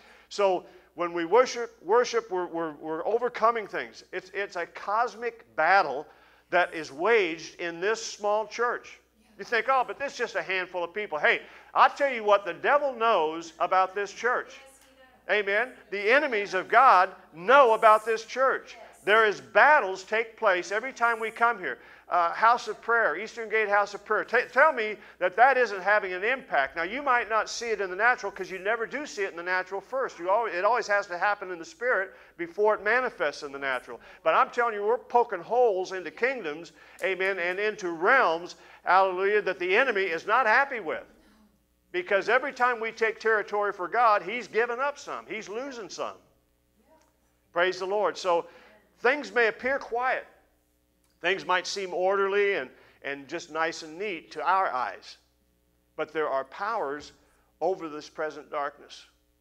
So when we worship, worship we're, we're, we're overcoming things. It's, it's a cosmic battle that is waged in this small church. You think, oh, but this is just a handful of people. Hey, I'll tell you what the devil knows about this church. Amen. The enemies of God know about this church. There is battles take place every time we come here. Uh, House of Prayer, Eastern Gate House of Prayer. T- tell me that that isn't having an impact. Now, you might not see it in the natural because you never do see it in the natural first. You always, it always has to happen in the spirit before it manifests in the natural. But I'm telling you, we're poking holes into kingdoms, amen, and into realms, hallelujah, that the enemy is not happy with. Because every time we take territory for God, He's giving up some. He's losing some. Praise the Lord. So things may appear quiet. Things might seem orderly and, and just nice and neat to our eyes. But there are powers over this present darkness.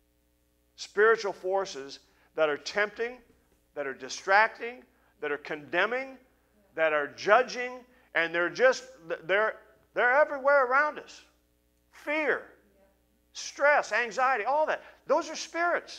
Spiritual forces that are tempting, that are distracting, that are condemning, that are judging, and they're just, they're, they're everywhere around us. Fear, stress, anxiety, all that. Those are spirits.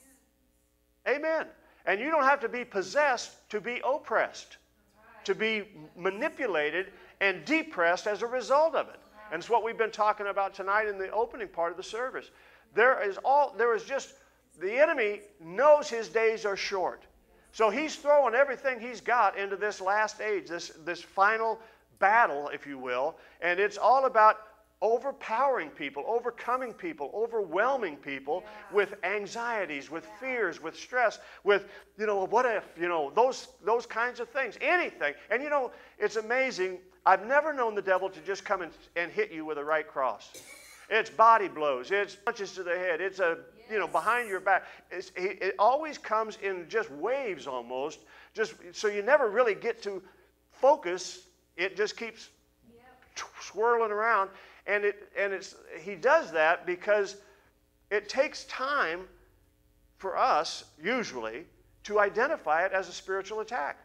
Yes. Amen. And you don't have to be possessed to be oppressed, right, to be manipulated and depressed as a result of it. Right. And it's what we've been talking about tonight in the opening part of the service. There is all, there is just, the enemy knows his days are short. So he's throwing everything he's got into this last age, this, this final battle, if you will. And it's all about overpowering people, overcoming people, overwhelming people, yeah, with anxieties, with, yeah, fears, with stress, with, you know, what if, you know, those, those kinds of things, anything. And, you know, it's amazing. I've never known the devil to just come and, and hit you with a right cross. It's body blows. It's punches to the head. It's a, yes, you know, behind your back. It's, it always comes in just waves almost, just so you never really get to focus. It just keeps, yep, swirling around. And, it, and it's, he does that because it takes time for us, usually, to identify it as a spiritual attack.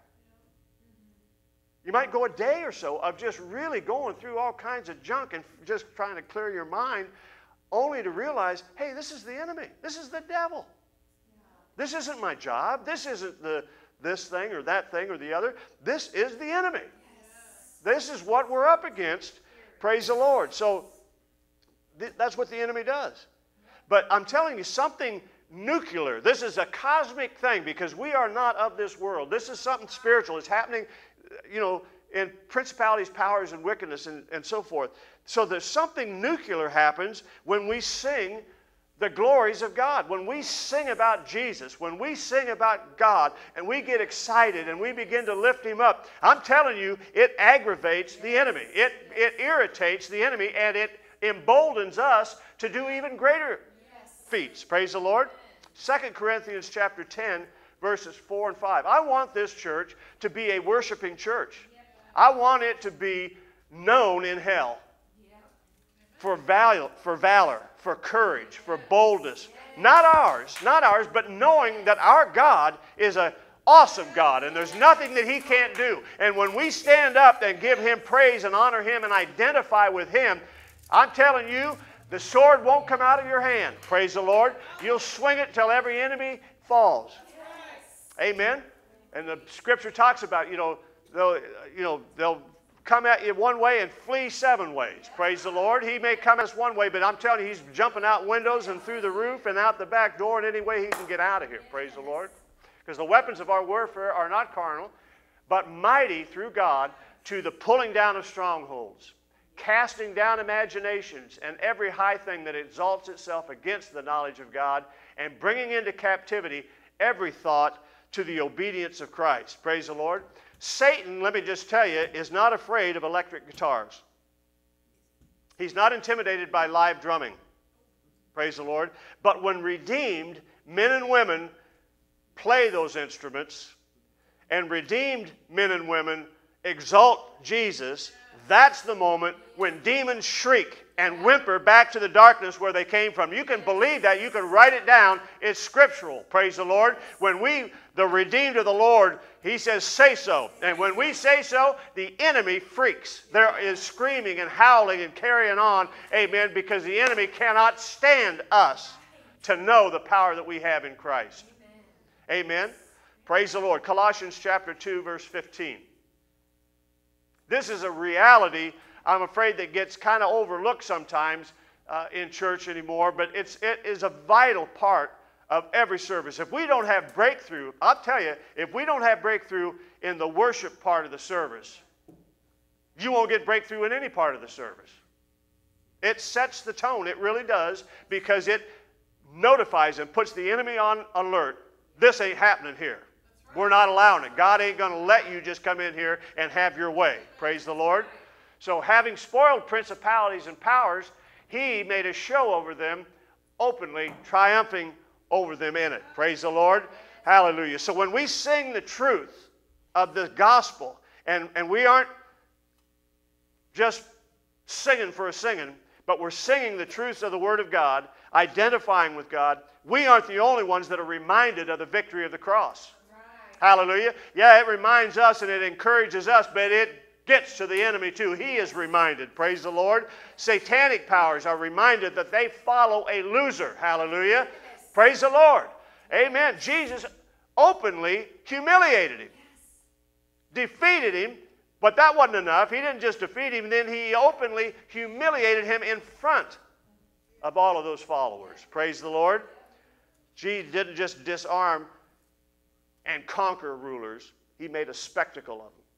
You might go a day or so of just really going through all kinds of junk and just trying to clear your mind, only to realize, hey, this is the enemy. This is the devil. This isn't my job. This isn't the, this thing or that thing or the other. This is the enemy. This is what we're up against. Praise the Lord. So th- that's what the enemy does. But I'm telling you, something nuclear. This is a cosmic thing because we are not of this world. This is something spiritual. It's happening, you know, in principalities, powers, and wickedness and, and so forth. So there's something nuclear happens when we sing the glories of God. When we sing about Jesus, when we sing about God, and we get excited and we begin to lift Him up, I'm telling you, it aggravates the enemy. It, it irritates the enemy, and it emboldens us to do even greater feats. Praise the Lord. Second Corinthians chapter ten, verses four and five. I want this church to be a worshiping church. I want it to be known in hell for valor, for valor, for courage, for boldness. Not ours, not ours, but knowing that our God is an awesome God and there's nothing that He can't do. And when we stand up and give Him praise and honor Him and identify with Him, I'm telling you, the sword won't come out of your hand. Praise the Lord. You'll swing it till every enemy falls. Amen. And the Scripture talks about, you know, they'll, you know, they'll come at you one way and flee seven ways. Praise the Lord. He may come at us one way, but I'm telling you, he's jumping out windows and through the roof and out the back door and any way he can get out of here. Praise the Lord. Because the weapons of our warfare are not carnal, but mighty through God to the pulling down of strongholds, casting down imaginations and every high thing that exalts itself against the knowledge of God, and bringing into captivity every thought to the obedience of Christ. Praise the Lord. Satan, let me just tell you, is not afraid of electric guitars. He's not intimidated by live drumming. Praise the Lord. But when redeemed, men and women play those instruments, and redeemed men and women exalt Jesus, that's the moment when demons shriek and whimper back to the darkness where they came from. You can believe that. You can write it down. It's scriptural. Praise the Lord. When we, the redeemed of the Lord, He says, say so. And when we say so, the enemy freaks. There is screaming and howling and carrying on. Amen. Because the enemy cannot stand us to know the power that we have in Christ. Amen. Praise the Lord. Colossians chapter two, verse fifteen. This is a reality, I'm afraid, that gets kind of overlooked sometimes uh, in church anymore, but it's, it is a vital part of every service. If we don't have breakthrough, I'll tell you, if we don't have breakthrough in the worship part of the service, you won't get breakthrough in any part of the service. It sets the tone, it really does, because it notifies and puts the enemy on alert. This ain't happening here. We're not allowing it. God ain't going to let you just come in here and have your way. Praise the Lord. So having spoiled principalities and powers, He made a show over them openly, triumphing over them in it. Praise the Lord. Hallelujah. So when we sing the truth of the gospel, and, and we aren't just singing for a singing, but we're singing the truths of the Word of God, identifying with God, we aren't the only ones that are reminded of the victory of the cross. Hallelujah. Yeah, it reminds us and it encourages us, but it gets to the enemy too. He is reminded. Praise the Lord. Satanic powers are reminded that they follow a loser. Hallelujah. Yes. Praise the Lord. Amen. Jesus openly humiliated him. Yes. Defeated him, but that wasn't enough. He didn't just defeat him, then he openly humiliated him in front of all of those followers. Praise the Lord. Jesus didn't just disarm and conquer rulers. He made a spectacle of them.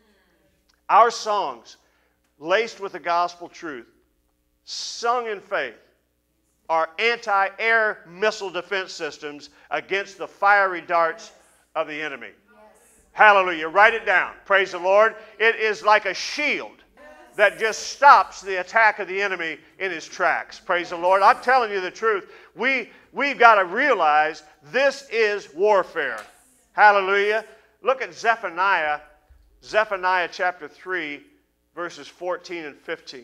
Our songs, laced with the gospel truth, sung in faith, are anti-air missile defense systems against the fiery darts of the enemy. Yes. Hallelujah. Write it down. Praise the Lord. It is like a shield that just stops the attack of the enemy in his tracks. Praise the Lord. I'm telling you the truth. We, we've got to realize this is warfare. Hallelujah. Look at Zephaniah, Zephaniah chapter three, verses fourteen and fifteen.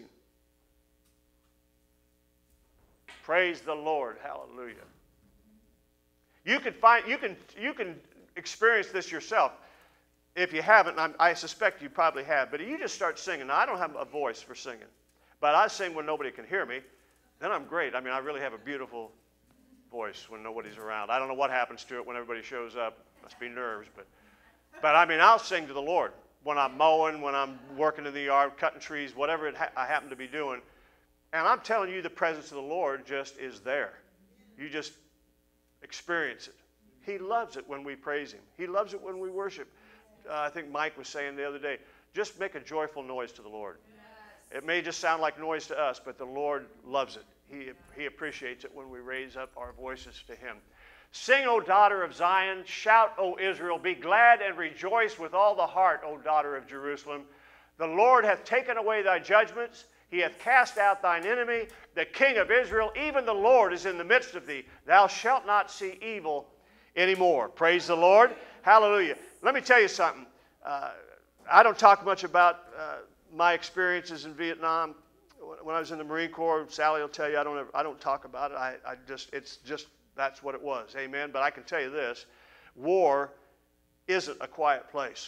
Praise the Lord. Hallelujah. You can find, you can, you can experience this yourself. If you haven't, I'm, I suspect you probably have, but you just start singing. Now, I don't have a voice for singing, but I sing when nobody can hear me. Then I'm great. I mean, I really have a beautiful voice when nobody's around. I don't know what happens to it when everybody shows up. Must be nerves, but, but I mean, I'll sing to the Lord. when I'm mowing, when I'm working in the yard, cutting trees, whatever it ha I happen to be doing. And I'm telling you, the presence of the Lord just is there. You just experience it. He loves it when we praise Him. He loves it when we worship. Uh, I think Mike was saying the other day, just make a joyful noise to the Lord. Yes. It may just sound like noise to us, but the Lord loves it. He, he appreciates it when we raise up our voices to Him. Sing, O daughter of Zion. Shout, O Israel. Be glad and rejoice with all the heart, O daughter of Jerusalem. The Lord hath taken away thy judgments. He hath cast out thine enemy. The King of Israel, even the Lord, is in the midst of thee. Thou shalt not see evil anymore. Praise the Lord. Hallelujah. Let me tell you something. Uh, I don't talk much about uh, my experiences in Vietnam. When I was in the Marine Corps, Sally will tell you I don't ever, I don't talk about it. I, I just it's just that's what it was. Amen. But I can tell you this: war isn't a quiet place.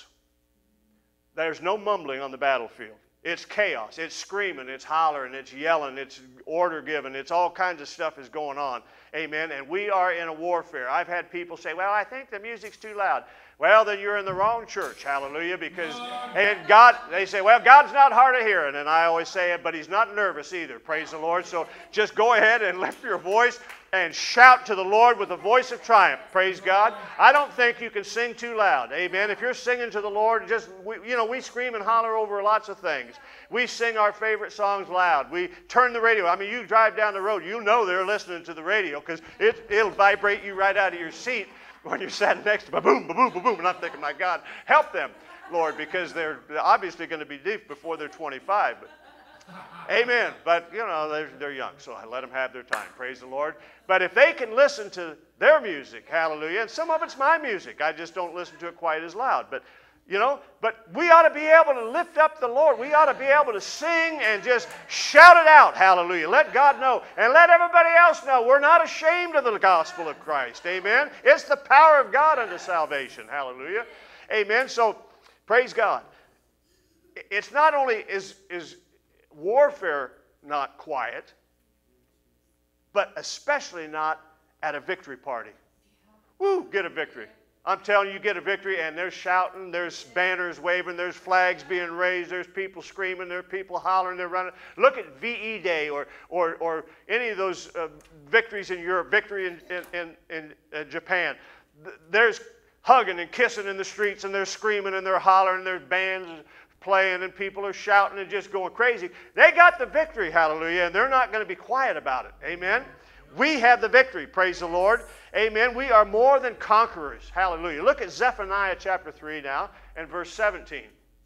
There's no mumbling on the battlefield. It's chaos. It's screaming. It's hollering. It's yelling. It's order giving. It's all kinds of stuff is going on. Amen. And we are in a warfare. I've had people say, well, I think the music's too loud. Well, then you're in the wrong church. Hallelujah. Because and God, they say, well, God's not hard of hearing. And I always say it, but He's not nervous either. Praise the Lord. So just go ahead and lift your voice and shout to the Lord with a voice of triumph. Praise God. I don't think you can sing too loud. Amen. If you're singing to the Lord, just, we, you know, we scream and holler over lots of things. We sing our favorite songs loud. We turn the radio. I mean, you drive down the road, you know they're listening to the radio because it, it'll vibrate you right out of your seat when you're sat next to ba-boom, ba-boom, ba-boom. And I'm thinking, my God, help them, Lord, because they're obviously going to be deep before they're twenty-five. But, amen. But, you know, they're, they're young, so I let them have their time. Praise the Lord. But if they can listen to their music, hallelujah, and some of it's my music. I just don't listen to it quite as loud. But, you know, but we ought to be able to lift up the Lord. We ought to be able to sing and just shout it out, hallelujah. Let God know and let everybody else know we're not ashamed of the gospel of Christ. Amen. It's the power of God unto salvation. Hallelujah. Amen. So, praise God. It's not only is, is warfare not quiet, but especially not at a victory party. Woo, get a victory. I'm telling you, you get a victory and there's shouting, there's banners waving, there's flags being raised, there's people screaming, there's people hollering, they're running. Look at V E Day or, or, or any of those uh, victories in Europe, victory in, in, in, in uh, Japan. There's hugging and kissing in the streets and they're screaming and they're hollering, there's bands playing and people are shouting and just going crazy. They got the victory, hallelujah, and they're not going to be quiet about it. Amen. We have the victory, praise the Lord. Amen. We are more than conquerors. Hallelujah. Look at Zephaniah chapter three now and verse seventeen.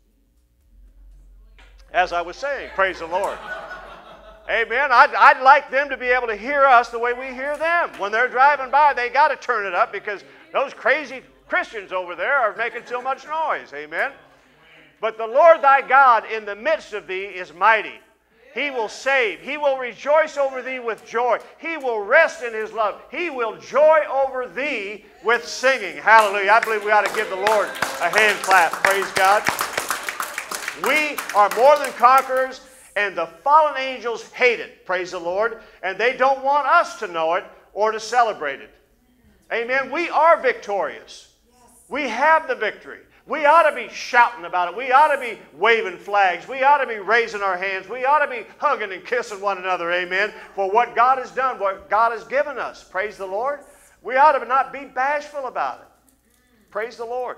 As I was saying, praise the Lord. Amen. I'd, I'd like them to be able to hear us the way we hear them. When they're driving by, they got to turn it up because those crazy Christians over there are making so much noise. Amen. But the Lord thy God in the midst of thee is mighty. He will save. He will rejoice over thee with joy. He will rest in His love. He will joy over thee with singing. Hallelujah. I believe we ought to give the Lord a hand clap. Praise God. We are more than conquerors, and the fallen angels hate it. Praise the Lord. And they don't want us to know it or to celebrate it. Amen. We are victorious. We have the victory. We ought to be shouting about it. We ought to be waving flags. We ought to be raising our hands. We ought to be hugging and kissing one another, amen, for what God has done, what God has given us. Praise the Lord. We ought to not be bashful about it. Praise the Lord.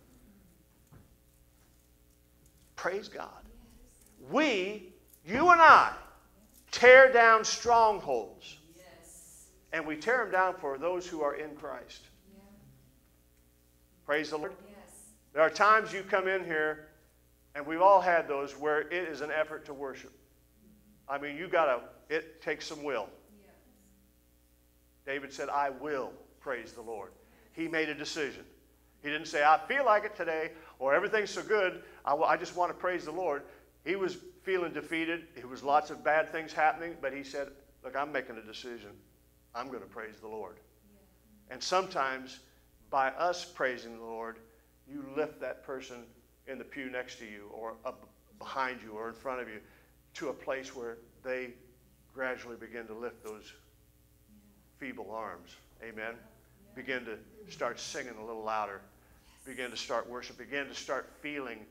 Praise God. We, you and I, tear down strongholds. And we tear them down for those who are in Christ. Praise the Lord. There are times you come in here, and we've all had those, where it is an effort to worship. I mean, you got to, it takes some will. Yes. David said, I will praise the Lord. He made a decision. He didn't say, I feel like it today, or everything's so good, I, I just want to praise the Lord. He was feeling defeated. There was lots of bad things happening, but he said, look, I'm making a decision. I'm going to praise the Lord. Yeah. And sometimes, by us praising the Lord, you lift that person in the pew next to you or up behind you or in front of you to a place where they gradually begin to lift those feeble arms. Amen. Begin to start singing a little louder. Begin to start worship. Begin to start feeling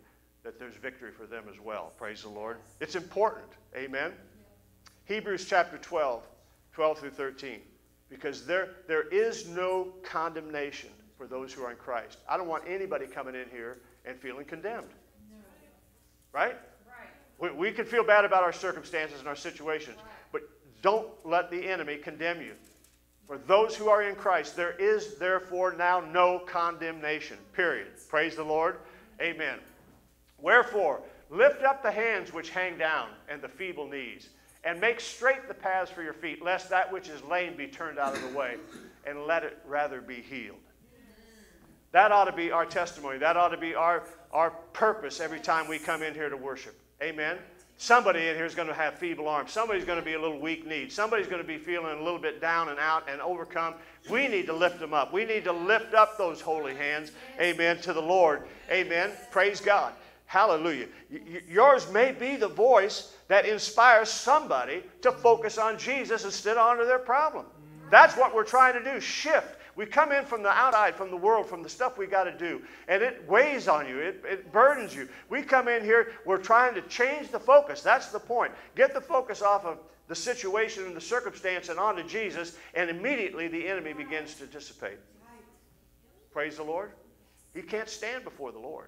that there's victory for them as well. Praise the Lord. It's important. Amen. Hebrews chapter twelve, twelve through thirteen. Because there, there is no condemnation for those who are in Christ. I don't want anybody coming in here and feeling condemned. Right? We, we can feel bad about our circumstances and our situations, but don't let the enemy condemn you. For those who are in Christ, there is therefore now no condemnation. Period. Praise the Lord. Amen. Wherefore, lift up the hands which hang down and the feeble knees, and make straight the paths for your feet, lest that which is lame be turned out of the way, and let it rather be healed. That ought to be our testimony. That ought to be our, our purpose every time we come in here to worship. Amen. Somebody in here is going to have feeble arms. Somebody's going to be a little weak-kneed. Somebody's going to be feeling a little bit down and out and overcome. We need to lift them up. We need to lift up those holy hands, amen, to the Lord. Amen. Praise God. Hallelujah. Y- yours may be the voice that inspires somebody to focus on Jesus instead of onto their problem. That's what we're trying to do, shift. We come in from the outside, from the world, from the stuff we got to do, and it weighs on you. It, it burdens you. We come in here, we're trying to change the focus. That's the point. Get the focus off of the situation and the circumstance and onto Jesus, and immediately the enemy begins to dissipate. Praise the Lord. He can't stand before the Lord.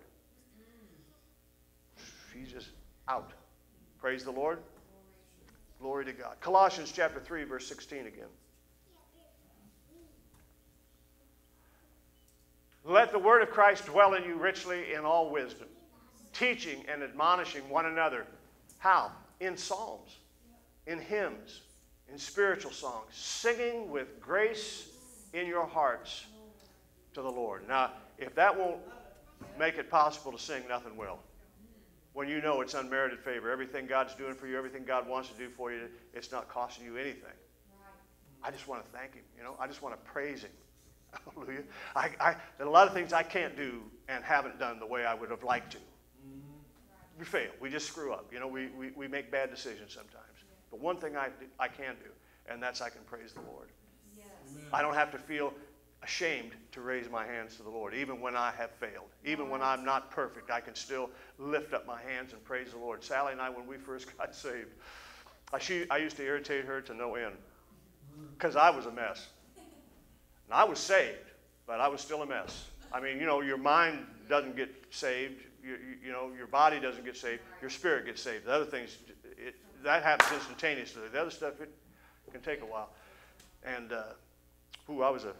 He's just out. Praise the Lord. Glory to God. Colossians chapter three, verse sixteen again. Let the word of Christ dwell in you richly in all wisdom, teaching and admonishing one another. How? In psalms, in hymns, in spiritual songs, singing with grace in your hearts to the Lord. Now, if that won't make it possible to sing, nothing will. When you know it's unmerited favor, everything God's doing for you, everything God wants to do for you, it's not costing you anything. I just want to thank him. You know, I just want to praise him. Hallelujah. I, I, there are a lot of things I can't do and haven't done the way I would have liked to. We fail. We just screw up. You know, we, we, we make bad decisions sometimes. But one thing I, I can do, and that's I can praise the Lord. Yes. I don't have to feel ashamed to raise my hands to the Lord. Even when I have failed, even when I'm not perfect, I can still lift up my hands and praise the Lord. Sally and I, when we first got saved, I, she, I used to irritate her to no end because I was a mess. And I was saved, but I was still a mess. I mean, you know, your mind doesn't get saved. You, you, you know, your body doesn't get saved. Your spirit gets saved. The other things, it, that happens instantaneously. The other stuff, it can take a while. And, uh, ooh, I was a,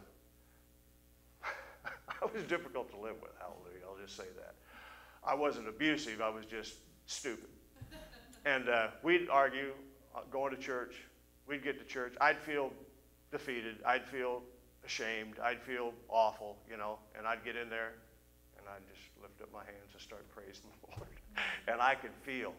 I was difficult to live with. Hallelujah. I'll just say that. I wasn't abusive. I was just stupid. And uh, we'd argue, uh, going to church. We'd get to church. I'd feel defeated. I'd feel ashamed. I'd feel awful, you know, and I'd get in there and I'd just lift up my hands and start praising the Lord. And I could feel,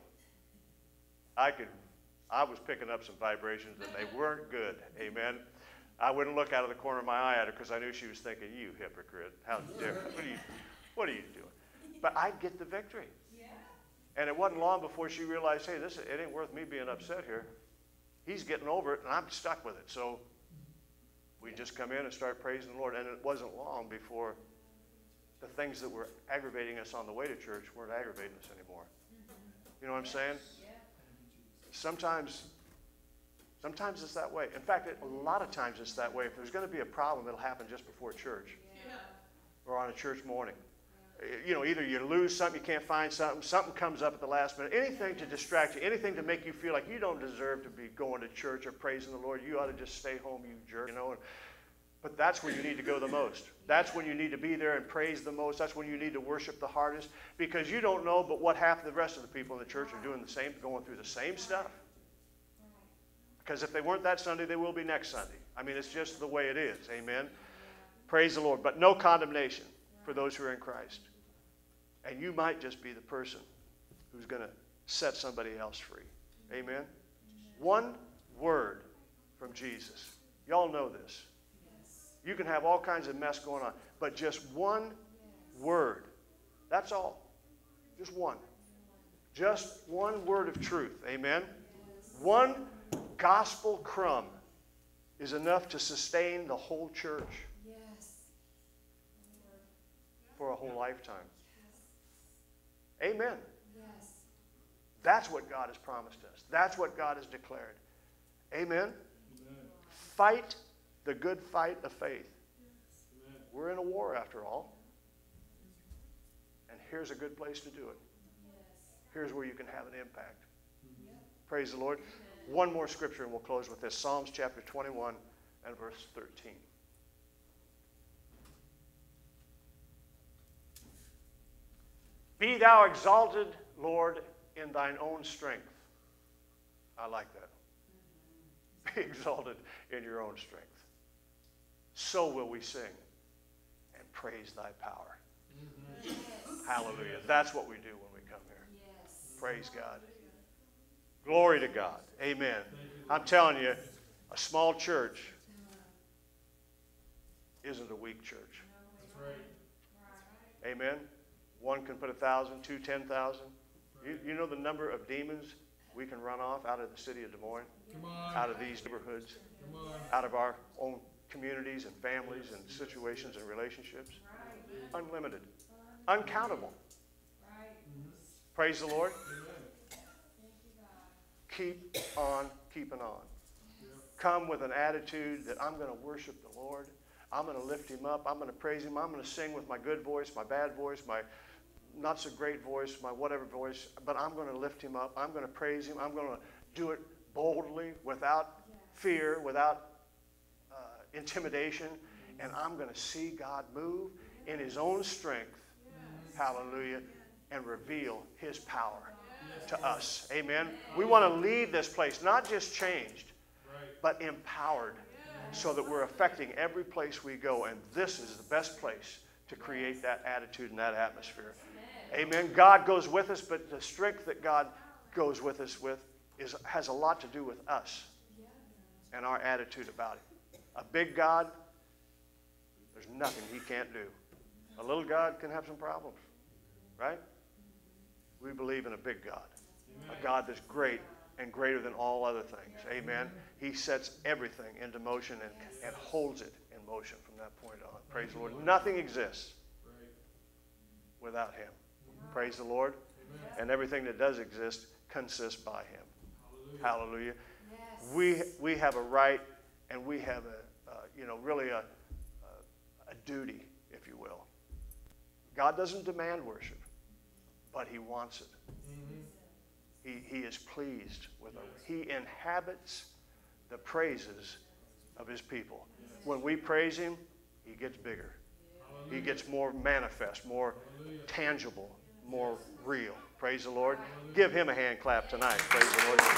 I could, I was picking up some vibrations and they weren't good. Amen. I wouldn't look out of the corner of my eye at her because I knew she was thinking, you hypocrite, how dare, what are you, what are you doing? But I'd get the victory. And it wasn't long before she realized, hey, this, it ain't worth me being upset here. He's getting over it and I'm stuck with it. So we just come in and start praising the Lord. And it wasn't long before the things that were aggravating us on the way to church weren't aggravating us anymore. You know what I'm saying? Sometimes, sometimes it's that way. In fact, it, a lot of times it's that way. If there's going to be a problem, it'll happen just before church or on a church morning. You know, either you lose something, you can't find something, something comes up at the last minute, anything to distract you, anything to make you feel like you don't deserve to be going to church or praising the Lord. You ought to just stay home, you jerk, you know. And, but that's where you need to go the most. That's when you need to be there and praise the most. That's when you need to worship the hardest, because you don't know but what half the rest of the people in the church are doing the same, going through the same stuff. Because if they weren't that Sunday, they will be next Sunday. I mean, it's just the way it is. Amen. Praise the Lord. But no condemnation for those who are in Christ. And you might just be the person who's going to set somebody else free. Amen? One word from Jesus. Y'all know this. You can have all kinds of mess going on, but just one word. That's all. Just one. Just one word of truth. Amen? One gospel crumb is enough to sustain the whole church for a whole lifetime. Amen. Yes. That's what God has promised us. That's what God has declared. Amen. Amen. Fight the good fight of faith. Amen. We're in a war after all. And here's a good place to do it. Here's where you can have an impact. Mm-hmm. Praise the Lord. One more scripture and we'll close with this. Psalms chapter twenty-one and verse thirteen. Be thou exalted, Lord, in thine own strength. I like that. Be exalted in your own strength. So will we sing and praise thy power. Mm-hmm. Hallelujah. That's what we do when we come here. Yes. Praise God. Glory to God. Amen. I'm telling you, a small church isn't a weak church. That's right. Amen. One can put a thousand, two, ten thousand. You, you know the number of demons we can run off out of the city of Des Moines, Come on. out of these neighborhoods, Come on. out of our own communities and families and situations and relationships. Unlimited. Uncountable. Mm-hmm. Praise the Lord. Amen. Keep on keeping on. Yep. Come with an attitude that I'm going to worship the Lord. I'm going to lift him up. I'm going to praise him. I'm going to sing with my good voice, my bad voice, my not so great voice, my whatever voice, but I'm going to lift him up. I'm going to praise him. I'm going to do it boldly, without fear, without uh, intimidation, and I'm going to see God move in his own strength, hallelujah, and reveal his power to us. Amen. We want to leave this place not just changed, but empowered, so that we're affecting every place we go. And this is the best place to create that attitude and that atmosphere. Amen. God goes with us, but the strength that God goes with us with is, has a lot to do with us and our attitude about it. A big God, there's nothing he can't do. A little God can have some problems, right? We believe in a big God, a God that's great and greater than all other things. Amen. He sets everything into motion and, and holds it in motion from that point on. Praise the Lord. Nothing exists without him. Praise the Lord. And everything that does exist consists by him. Hallelujah. Hallelujah. Yes. We, we have a right and we have a, uh, you know, really a, a, a duty, if you will. God doesn't demand worship, but he wants it. Mm-hmm. He, he is pleased with it. He inhabits the praises of his people. When we praise him, he gets bigger. He gets more manifest, more tangible, more real. Praise the Lord. Give him a hand clap tonight. Praise the Lord.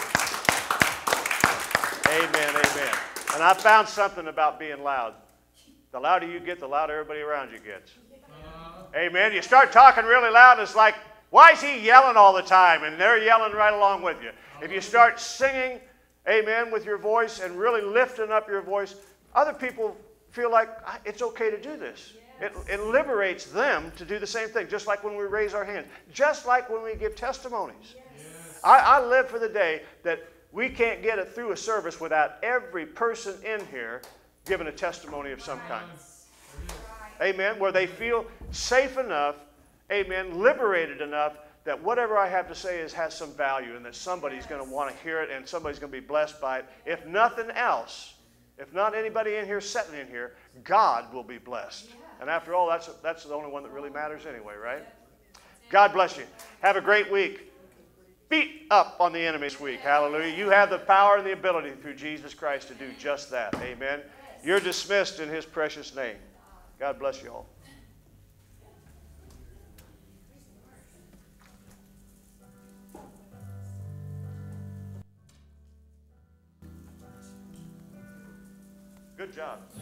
Amen, amen. And I found something about being loud. The louder you get, the louder everybody around you gets. Amen. You start talking really loud, it's like, why is he yelling all the time? And they're yelling right along with you. If you start singing, amen, with your voice and really lifting up your voice, other people feel like it's okay to do this. It, it liberates them to do the same thing, just like when we raise our hands, just like when we give testimonies. Yes. I, I live for the day that we can't get it through a service without every person in here giving a testimony of some kind. Amen. Where they feel safe enough, amen, liberated enough that whatever I have to say is has some value and that somebody's going to want to hear it and somebody's going to be blessed by it. If nothing else, if not anybody in here sitting in here, God will be blessed. And after all, that's, that's the only one that really matters anyway, right? God bless you. Have a great week. Beat up on the enemy this week. Hallelujah. You have the power and the ability through Jesus Christ to do just that. Amen. You're dismissed in his precious name. God bless you all. Good job.